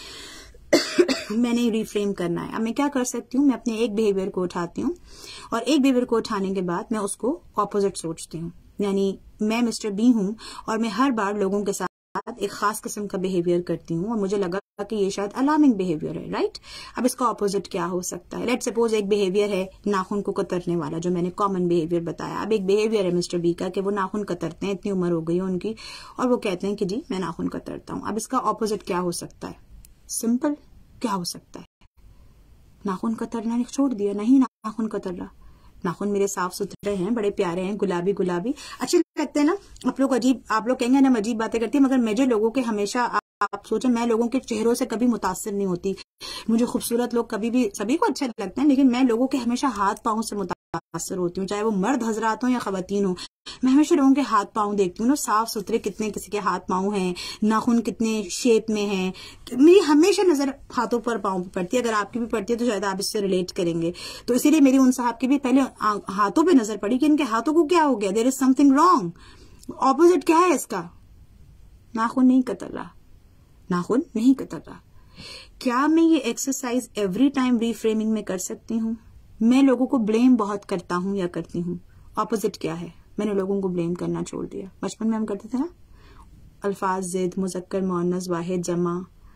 मैंने रिफ्रेम करना है। अब मैं क्या कर सकती हूँ, मैं अपने एक बिहेवियर को उठाती हूँ और एक बिहेवियर को उठाने के बाद मैं उसको ऑपोजिट सोचती हूँ। यानी मैं मिस्टर बी हूँ और मैं हर बार लोगों के साथ एक खास किस्म का बिहेवियर करती हूँ और मुझे लगा कि ये शायद अलार्मिंग बिहेवियर है, राइट। अब इसका ऑपोजिट क्या हो सकता है? लेट्स सपोज एक बिहेवियर है नाखून को कतरने वाला, जो मैंने कॉमन बिहेवियर बताया। अब एक बिहेवियर है मिस्टर बी का कि वो नाखून कतरते हैं, इतनी उम्र हो गई है उनकी, और वो कहते हैं कि जी मैं नाखून कतरता हूँ। अब इसका ऑपोजिट क्या हो सकता है? सिंपल, क्या हो सकता है? नाखून कतरना छोड़ दिया, नहीं नाखून कतर रहा। नाखून मेरे साफ सुथरे हैं, बड़े प्यारे हैं, गुलाबी गुलाबी अच्छे लगते हैं ना। आप लोग कहेंगे ना अजीब बातें करती है, मगर मुझे लोगों के हमेशा, आप सोचें, मैं लोगों के चेहरों से कभी मुतासिर नहीं होती। मुझे खूबसूरत लोग कभी भी, सभी को अच्छे लगते हैं, लेकिन मैं लोगों के हमेशा हाथ पांव से मुतासिर होती हूँ, चाहे वो मर्द हजरात हो या खवातीन हो। मैं हमेशा लोगों के हाथ पांव देखती हूँ ना, साफ सुथरे कितने किसी के हाथ पांव हैं, नाखून कितने शेप में हैं। मेरी हमेशा नजर हाथों पर पांव पर पड़ती है। अगर आपकी भी पड़ती है तो शायद आप इससे रिलेट करेंगे। तो इसीलिए मेरी उन साहब की भी पहले हाथों पे नजर पड़ी कि इनके हाथों को क्या हो गया, there is something wrong. Opposite क्या है इसका? नाखून नहीं कतर रहा, नाखून नहीं कतर रहा। क्या मैं ये एक्सरसाइज एवरी टाइम रीफ्रेमिंग में कर सकती हूँ? मैं लोगों को ब्लेम बहुत करता हूँ या करती हूँ। ऑपोजिट क्या है? मैंने लोगों को ब्लेम करना छोड़ दिया। बचपन में हम करते थे ना, अल्फाज जिद, मुज़क्कर, मुअन्नस, वाहिद, जमा,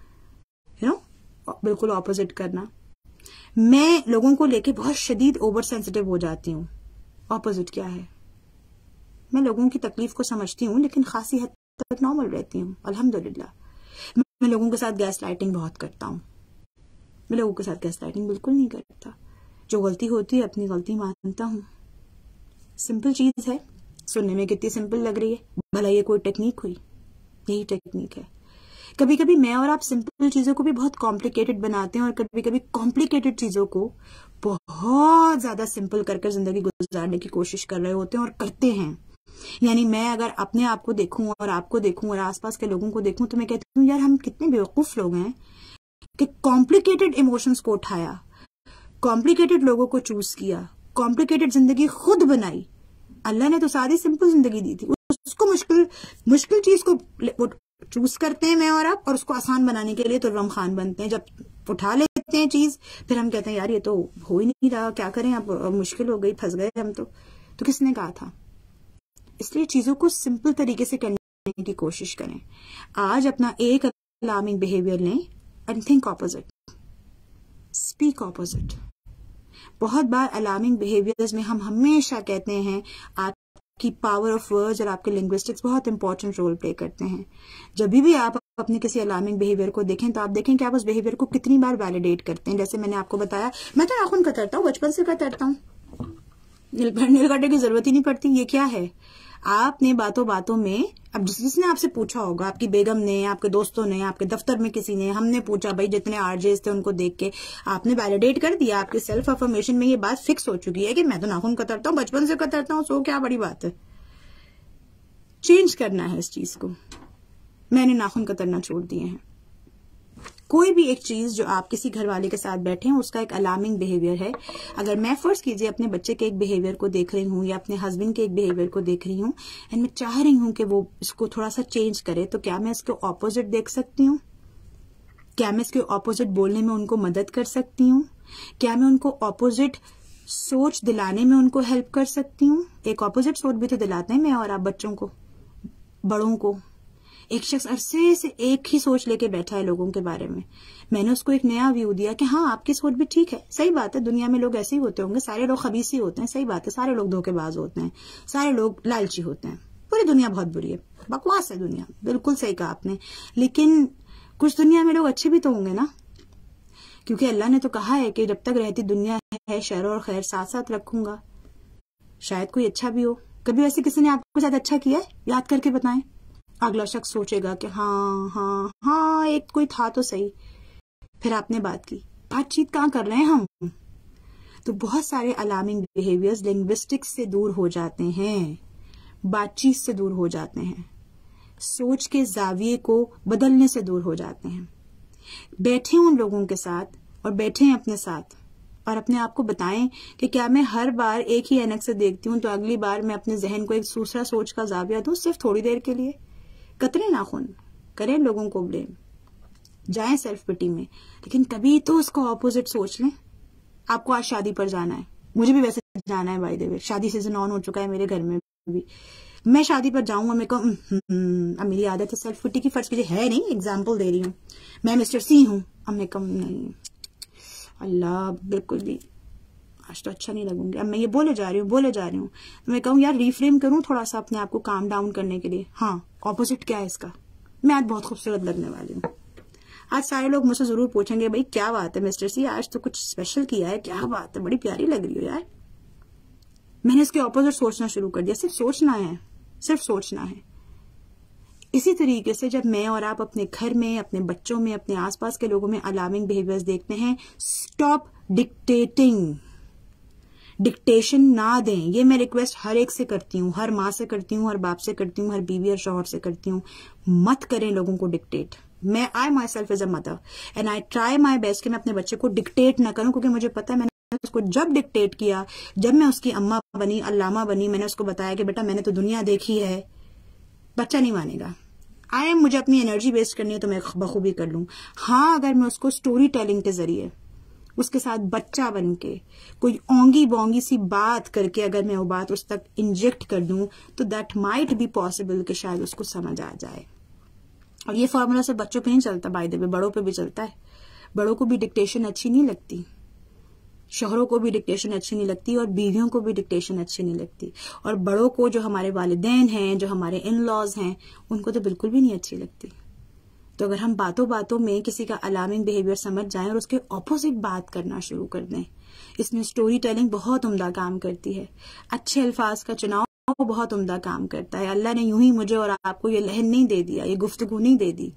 बिल्कुल ऑपोजिट करना। मैं लोगों को लेके बहुत शदीद ओवर सेंसिटिव हो जाती हूँ। ऑपोजिट क्या है? मैं लोगों की तकलीफ को समझती हूँ, लेकिन खासी हद तक नॉर्मल रहती हूँ अल्हम्दुलिल्लाह। मैं लोगों के साथ गैस लाइटिंग बहुत करता हूँ। मैं लोगों के साथ गैस लाइटिंग बिल्कुल नहीं करता। जो गलती होती है अपनी गलती मानता हूँ। सिंपल चीज है, सुनने में कितनी सिंपल लग रही है, भला ये कोई टेक्निक हुई? यही टेक्निक है। कभी कभी मैं और आप सिंपल चीजों को भी बहुत कॉम्प्लिकेटेड बनाते हैं और कभी कभी कॉम्प्लिकेटेड चीजों को बहुत ज्यादा सिंपल करके जिंदगी गुजारने की कोशिश कर रहे होते हैं और करते हैं। यानी मैं अगर अपने आप को देखूं और आपको देखूं और आसपास के लोगों को देखूं तो मैं कहती हूँ यार हम कितने बेवकूफ लोग हैं कि कॉम्प्लिकेटेड इमोशंस को उठाया, कॉम्प्लिकेटेड लोगों को चूज किया, कॉम्प्लिकेटेड जिंदगी खुद बनाई। अल्लाह ने तो सारी सिंपल जिंदगी दी थी, उसको मुश्किल चीज को चूज करते हैं मैं और आप, और उसको आसान बनाने के लिए तो रम खान बनते हैं। जब उठा लेते हैं चीज फिर हम कहते हैं यार ये तो हो ही नहीं रहा, क्या करें अब मुश्किल हो गई, फंस गए हम तो किसने कहा था? इसलिए चीजों को सिंपल तरीके से करने की कोशिश करें। आज अपना एक अलार्मिंग बिहेवियर लें and think opposite, speak opposite. बहुत बार अलार्मिंग बिहेवियर्स में हम हमेशा कहते हैं आपकी पावर ऑफ वर्ड्स और आपके लिंग्विस्टिक्स बहुत इंपॉर्टेंट रोल प्ले करते हैं। जब भी आप अपने किसी अलार्मिंग बिहेवियर को देखें तो आप देखें कि आप उस बिहेवियर को कितनी बार वैलिडेट करते हैं। जैसे मैंने आपको बताया, मैं तो नाखून कतरता हूँ, बचपन से कतरता हूँ, नील काटने की जरूरत ही नहीं पड़ती। ये क्या है? आपने बातों बातों में, अब जिसने आपसे पूछा होगा, आपकी बेगम ने, आपके दोस्तों ने, आपके दफ्तर में किसी ने, हमने पूछा, भाई जितने आरजेस थे उनको देख के आपने वैलिडेट कर दिया। आपके सेल्फ अफर्मेशन में ये बात फिक्स हो चुकी है कि मैं तो नाखून कतरता हूँ, बचपन से कतरता हूँ, सो क्या बड़ी बात है। चेंज करना है इस चीज को। मैंने नाखून कतरना छोड़ दिए हैं। कोई भी एक चीज जो आप किसी घर वाले के साथ बैठे हैं उसका एक अलार्मिंग बिहेवियर है। अगर मैं फर्ज कीजिए अपने बच्चे के एक बिहेवियर को देख रही हूँ या अपने हस्बैंड के एक बिहेवियर को देख रही हूँ एंड मैं चाह रही हूँ कि वो इसको थोड़ा सा चेंज करे, तो क्या मैं इसके ऑपोजिट देख सकती हूँ? क्या मैं इसके ऑपोजिट बोलने में उनको मदद कर सकती हूँ? क्या मैं उनको ऑपोजिट सोच दिलाने में उनको हेल्प कर सकती हूँ? एक ऑपोजिट सोच भी तो दिलाते हैं मैं और आप बच्चों को, बड़ों को। एक शख्स अरसे से एक ही सोच लेके बैठा है लोगों के बारे में, मैंने उसको एक नया व्यू दिया कि हाँ आपकी सोच भी ठीक है। सही बात है, दुनिया में लोग ऐसे ही होते होंगे, सारे लोग खबीसी होते हैं, सही बात है, सारे लोग धोखेबाज होते हैं, सारे लोग लालची होते हैं, पूरी दुनिया बहुत बुरी है, बकवास है दुनिया, बिल्कुल सही कहा आपने। लेकिन कुछ दुनिया में लोग अच्छे भी तो होंगे ना, क्योंकि अल्लाह ने तो कहा है कि जब तक रहती दुनिया है शर और खैर साथ साथ रखूंगा। शायद कोई अच्छा भी हो। कभी वैसे किसी ने आपके साथ अच्छा किया है? याद करके बताएं। अगला शख्स सोचेगा कि हाँ हाँ हाँ एक कोई था तो सही, फिर आपने बात की। बातचीत कहाँ कर रहे हैं हम? तो बहुत सारे अलार्मिंग बिहेवियर्स लिंग्विस्टिक्स से दूर हो जाते हैं, बातचीत से दूर हो जाते हैं, सोच के जाविये को बदलने से दूर हो जाते हैं। बैठे उन लोगों के साथ और बैठे हैं अपने साथ और अपने आप को बताएं कि क्या मैं हर बार एक ही ऐनक से देखती हूँ तो अगली बार मैं अपने जहन को एक दूसरा सोच का जाविया दूं, सिर्फ थोड़ी देर के लिए। कतरे नाखून करें, लोगों को ब्लेम, जाएं सेल्फ पिटी में, लेकिन कभी तो उसको ऑपोजिट सोच लें। आपको आज शादी पर जाना है, मुझे भी वैसे जाना है, बाय द वे शादी सीजन ऑन हो चुका है मेरे घर में भी। मैं शादी पर जाऊंगा, मैं कहूँ अब मेरी आदत है सेल्फ पिटी की, फर्ज कीजिए है नहीं, एग्जाम्पल दे रही हूँ, मैं मिस्टर सी हूँ, अब मैं कहूँ नहीं अल्लाह बिल्कुल भी आज तो अच्छा नहीं लगूंगी, अब मैं ये बोले जा रही हूँ, मैं कहूँ यार रिफ्रेम करूँ थोड़ा सा अपने आप को काम डाउन करने के लिए। हाँ ऑपोजिट क्या है इसका? मैं आज बहुत खूबसूरत लगने वाली हूँ। आज सारे लोग मुझसे जरूर पूछेंगे भाई क्या बात है मिस्टर सी, आज तो कुछ स्पेशल किया है, क्या बात है, बड़ी प्यारी लग रही हो यार। मैंने इसके ऑपोजिट सोचना शुरू कर दिया। सिर्फ सोचना है, सिर्फ सोचना है। इसी तरीके से जब मैं और आप अपने घर में, अपने बच्चों में, अपने आसपास के लोगों में अलार्मिंग बिहेवियर्स देखते हैं, स्टॉप डिक्टेटिंग। डिक्टेशन ना दें, ये मैं रिक्वेस्ट हर एक से करती हूँ, हर माँ से करती हूँ, हर बाप से करती हूँ, हर बीवी और शौहर से करती हूँ। मत करें लोगों को डिक्टेट। मैं I myself as a mother and I try my best कि मैं अपने बच्चे को डिक्टेट ना करूं, क्योंकि मुझे पता है मैंने उसको जब डिक्टेट किया, जब मैं उसकी अम्मा बनी, अल्लामा बनी, मैंने उसको बताया कि बेटा मैंने तो दुनिया देखी है, बच्चा नहीं मानेगा। मुझे अपनी एनर्जी वेस्ट करनी है तो मैं बखूबी कर लूं। हाँ अगर मैं उसको स्टोरी टेलिंग के जरिए उसके साथ बच्चा बन के कोई ओंगी बोंगी सी बात करके अगर मैं वो बात उस तक इंजेक्ट कर दूं तो दैट माइट बी पॉसिबल कि शायद उसको समझ आ जाए। और ये फॉर्मूला सिर्फ बच्चों पे नहीं चलता, बाय द वे बड़ों पे भी चलता है। बड़ों को भी डिक्टेशन अच्छी नहीं लगती। शोहरों को भी डिक्टेशन अच्छी नहीं लगती और बीवियों को भी डिक्टेशन अच्छी नहीं लगती, और बड़ों को, जो हमारे वालिदैन हैं, जो हमारे इन लॉज हैं, उनको तो बिल्कुल भी नहीं अच्छी लगती। तो अगर हम बातों बातों में किसी का अलार्मिंग बिहेवियर समझ जाएं और उसके ऑपोजिट बात करना शुरू कर दें, इसमें स्टोरी टेलिंग बहुत उम्दा काम करती है। अच्छे अल्फाज का चुनाव बहुत उम्दा काम करता है। अल्लाह ने यूं ही मुझे और आपको ये लहन नहीं दे दिया, ये गुफ्तगू नहीं दे दी,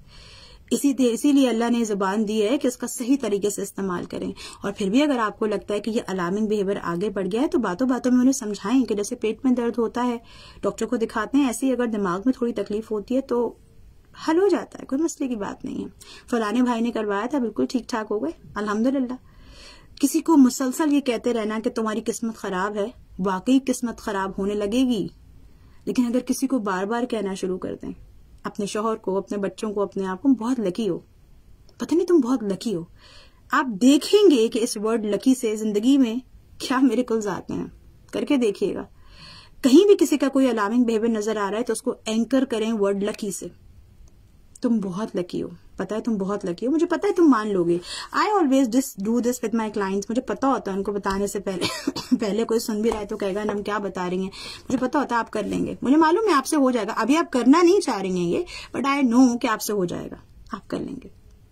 इसीलिए अल्लाह ने जुबान दी है कि इसका सही तरीके से इस्तेमाल करें। और फिर भी अगर आपको लगता है कि ये अलार्मिंग बिहेवियर आगे बढ़ गया है, तो बातों बातों में उन्हें समझाएं कि जैसे पेट में दर्द होता है, डॉक्टर को दिखाते हैं, ऐसे ही अगर दिमाग में थोड़ी तकलीफ होती है तो हल हो जाता है, कोई मसले की बात नहीं है। फलाने भाई ने करवाया था, बिल्कुल ठीक ठाक हो गए, अल्हम्दुलिल्लाह। किसी को मुसलसल ये कहते रहना कि तुम्हारी किस्मत खराब है, वाकई किस्मत खराब होने लगेगी, लेकिन अगर किसी को बार बार कहना शुरू कर दें, अपने शौहर को, अपने बच्चों को, अपने आप को, बहुत लकी हो, पता नहीं तुम बहुत लकी हो, आप देखेंगे कि इस वर्ड लकी से जिंदगी में क्या मिरेकल्स आते हैं। करके देखिएगा। कहीं भी किसी का कोई अलार्मिंग बिहेवियर नजर आ रहा है तो उसको एंकर करें वर्ड लकी से। तुम बहुत लकी हो, पता है तुम बहुत लकी हो, मुझे पता है तुम मान लोगे। I always do this with my clients. मुझे पता होता है उनको बताने से पहले कोई सुन भी रहा है तो कहेगा ना हम क्या बता रही हैं, मुझे पता होता है आप कर लेंगे, मुझे मालूम है आपसे हो जाएगा। अभी आप करना नहीं चाह रही हैं ये, बट आई नो कि आपसे हो जाएगा, आप कर लेंगे।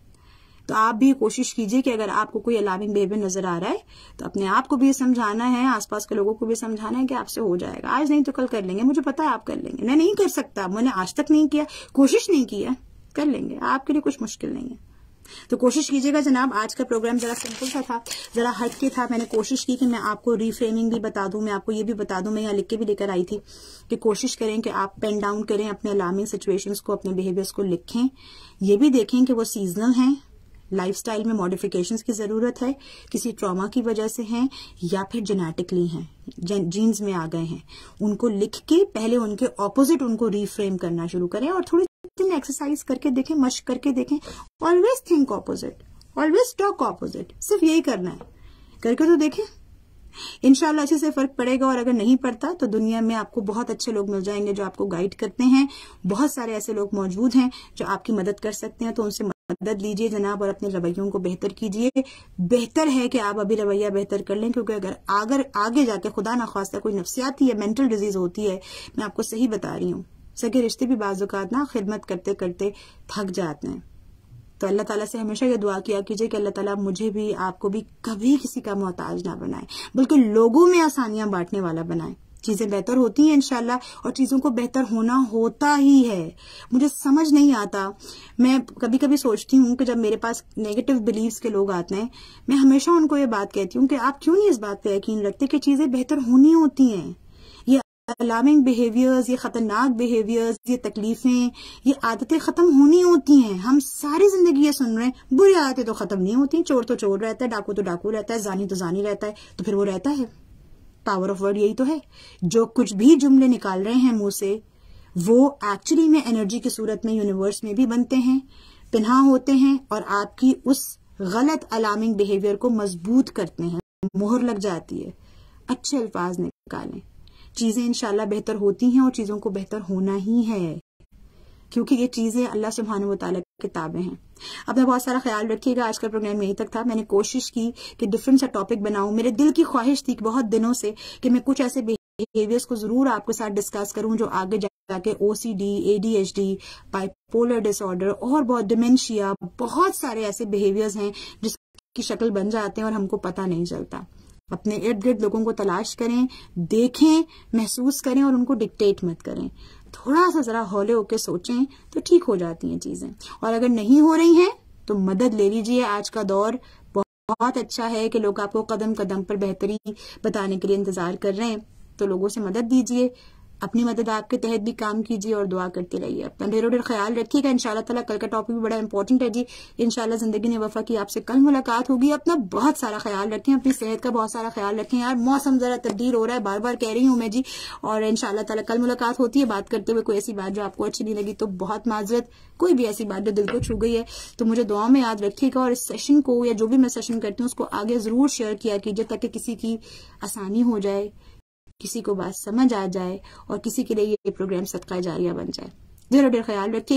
तो आप भी कोशिश कीजिए कि अगर आपको कोई अलार्मिंग बिहेवियर नजर आ रहा है तो अपने आप को भी समझाना है, आसपास के लोगों को भी समझाना है कि आपसे हो जाएगा, आज नहीं तो कल कर लेंगे, मुझे पता है आप कर लेंगे। मैं नहीं कर सकता, मैंने आज तक नहीं किया, कोशिश नहीं किया, कर लेंगे, आपके लिए कुछ मुश्किल नहीं है। तो कोशिश कीजिएगा जनाब। आज का प्रोग्राम जरा सिंपल सा था, जरा हट के था। मैंने कोशिश की कि मैं आपको रिफ्रेमिंग भी बता दूं, मैं आपको ये भी बता दूं, मैं यहाँ लिख के भी लेकर आई थी कि कोशिश करें कि आप पेन डाउन करें अपने अलार्मिंग सिचुएशंस को, अपने बिहेवियर्स को लिखें, ये भी देखें कि वो सीजनल हैं, लाइफस्टाइल में मॉडिफिकेशंस की जरूरत है, किसी ट्रॉमा की वजह से हैं या फिर जेनेटिकली हैं, जीन्स में आ गए हैं। उनको लिख के पहले उनके ऑपोजिट उनको रिफ्रेम करना शुरू करें और थोड़ी एक्सरसाइज करके देखें, मश्क करके देखें। Always think opposite, always talk opposite, सिर्फ यही करना है, करके तो देखें, इंशाल्लाह अच्छे से फर्क पड़ेगा। और अगर नहीं पड़ता तो दुनिया में आपको बहुत अच्छे लोग मिल जाएंगे जो आपको गाइड करते हैं। बहुत सारे ऐसे लोग मौजूद हैं जो आपकी मदद कर सकते हैं, तो उनसे मदद लीजिए जनाब और अपने रवैयों को बेहतर कीजिए। बेहतर है कि आप अभी रवैया बेहतर कर लें, क्योंकि अगर आगे जाके खुदा ना खास्ता कोई नफ्सियाती या मेंटल डिजीज होती है, मैं आपको सही बता रही हूँ, सगे रिश्ते भी बाज़-औक़ात ना खिदमत करते करते थक जाते हैं। तो अल्लाह ताला से हमेशा ये दुआ किया कीजिए कि अल्लाह ताला मुझे भी आपको भी कभी किसी का मोहताज ना बनाए, बल्कि लोगों में आसानियां बांटने वाला बनाए। चीजें बेहतर होती हैं इंशाल्लाह, और चीजों को बेहतर होना होता ही है। मुझे समझ नहीं आता, मैं कभी कभी सोचती हूँ कि जब मेरे पास नेगेटिव बिलीव्स के लोग आते हैं, मैं हमेशा उनको ये बात कहती हूँ कि आप क्यों नहीं इस बात पे यकीन रखते कि चीजें बेहतर होनी होती हैं। अलार्मिंग बिहेवियर्स, ये खतरनाक बिहेवियर्स, ये तकलीफें, ये आदतें खत्म होनी होती हैं। हम सारी जिंदगी ये सुन रहे हैं, बुरी आदतें तो खत्म नहीं होती, चोर तो चोर रहता है, डाकू तो डाकू रहता है, जानी तो जानी रहता है, तो फिर वो रहता है। पावर ऑफ वर्ड यही तो है, जो कुछ भी जुमले निकाल रहे हैं मुंह से, वो एक्चुअली में एनर्जी की सूरत में यूनिवर्स में भी बनते हैं, पिन्हा होते हैं और आपकी उस गलत अलार्मिंग बिहेवियर को मजबूत करते हैं, मोहर लग जाती है। अच्छे अल्फाज निकालें, चीजें इंशाल्लाह बेहतर होती हैं और चीजों को बेहतर होना ही है, क्योंकि ये चीजें अल्लाह सुब्हानहू व तआला की किताबें हैं। अपना बहुत सारा ख्याल रखिएगा। आज का प्रोग्राम यहीं तक था। मैंने कोशिश की कि डिफरेंट सा टॉपिक बनाऊं। मेरे दिल की ख्वाहिश थी बहुत दिनों से कि मैं कुछ ऐसे बिहेवियर्स को जरूर आपके साथ डिस्कस करूं जो आगे जाके OCD, ADHD, बाइपोलर डिसऑर्डर और बहुत डिमेंशिया, बहुत सारे ऐसे बिहेवियर्स हैं जिसकी शक्ल बन जाते हैं और हमको पता नहीं चलता। अपने इर्द गिर्द लोगों को तलाश करें, देखें, महसूस करें और उनको डिक्टेट मत करें। थोड़ा सा जरा हौले होके सोचें तो ठीक हो जाती हैं चीजें। और अगर नहीं हो रही हैं तो मदद ले लीजिए। आज का दौर बहुत अच्छा है कि लोग आपको कदम कदम पर बेहतरी बताने के लिए इंतजार कर रहे हैं, तो लोगों से मदद दीजिए, अपनी मदद आपके तहत भी काम कीजिए और दुआ करते रहिए। अपना ढेरों ढेर ख्याल रखिएगा। इंशाल्लाह ताला कल का टॉपिक भी बड़ा इंपॉर्टेंट है जी। इंशाल्लाह जिंदगी ने वफा की, आपसे कल मुलाकात होगी। अपना बहुत सारा ख्याल रखें, अपनी सेहत का बहुत सारा ख्याल रखें। यार मौसम जरा तब्दील हो रहा है, बार बार कह रही हूँ मैं जी। और इंशाल्लाह ताला कल मुलाकात होती है। बात करते हुए कोई ऐसी बात जो आपको अच्छी नहीं लगी तो बहुत माजरत, कोई भी ऐसी बात जो दिल को छू गई है तो मुझे दुआ में याद रखिएगा। और इस सेशन को या जो भी मैं सेशन करती हूँ उसको आगे जरूर शेयर किया कीजिए ताकि किसी की आसानी हो जाए, किसी को बात समझ आ जाए और किसी के लिए ये प्रोग्राम सदका जारिया बन जाए। ढेरों ढेर ख्याल रखिएगा।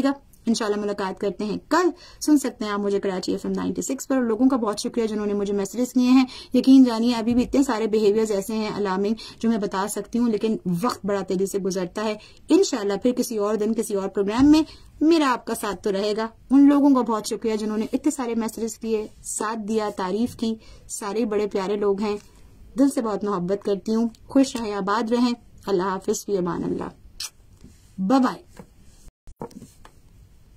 इंशाल्लाह मुलाकात करते हैं कल। सुन सकते हैं आप मुझे कराची FM 96 पर। लोगों का बहुत शुक्रिया जिन्होंने मुझे मैसेजेस किए हैं। यकीन जानिए अभी भी इतने सारे बिहेवियर्स ऐसे हैं अलार्मिंग जो मैं बता सकती हूँ, लेकिन वक्त बड़ा तेजी से गुजरता है। इंशाल्लाह फिर किसी और दिन किसी और प्रोग्राम में मेरा आपका साथ तो रहेगा। उन लोगों का बहुत शुक्रिया जिन्होंने इतने सारे मैसेजेस किए, साथ दिया, तारीफ की। सारे बड़े प्यारे लोग हैं, दिल से बहुत मोहब्बत करती हूँ। खुश रहें, आबाद रहें। अल्लाह हाफिज, फी अमान अल्लाह, बाय बाय।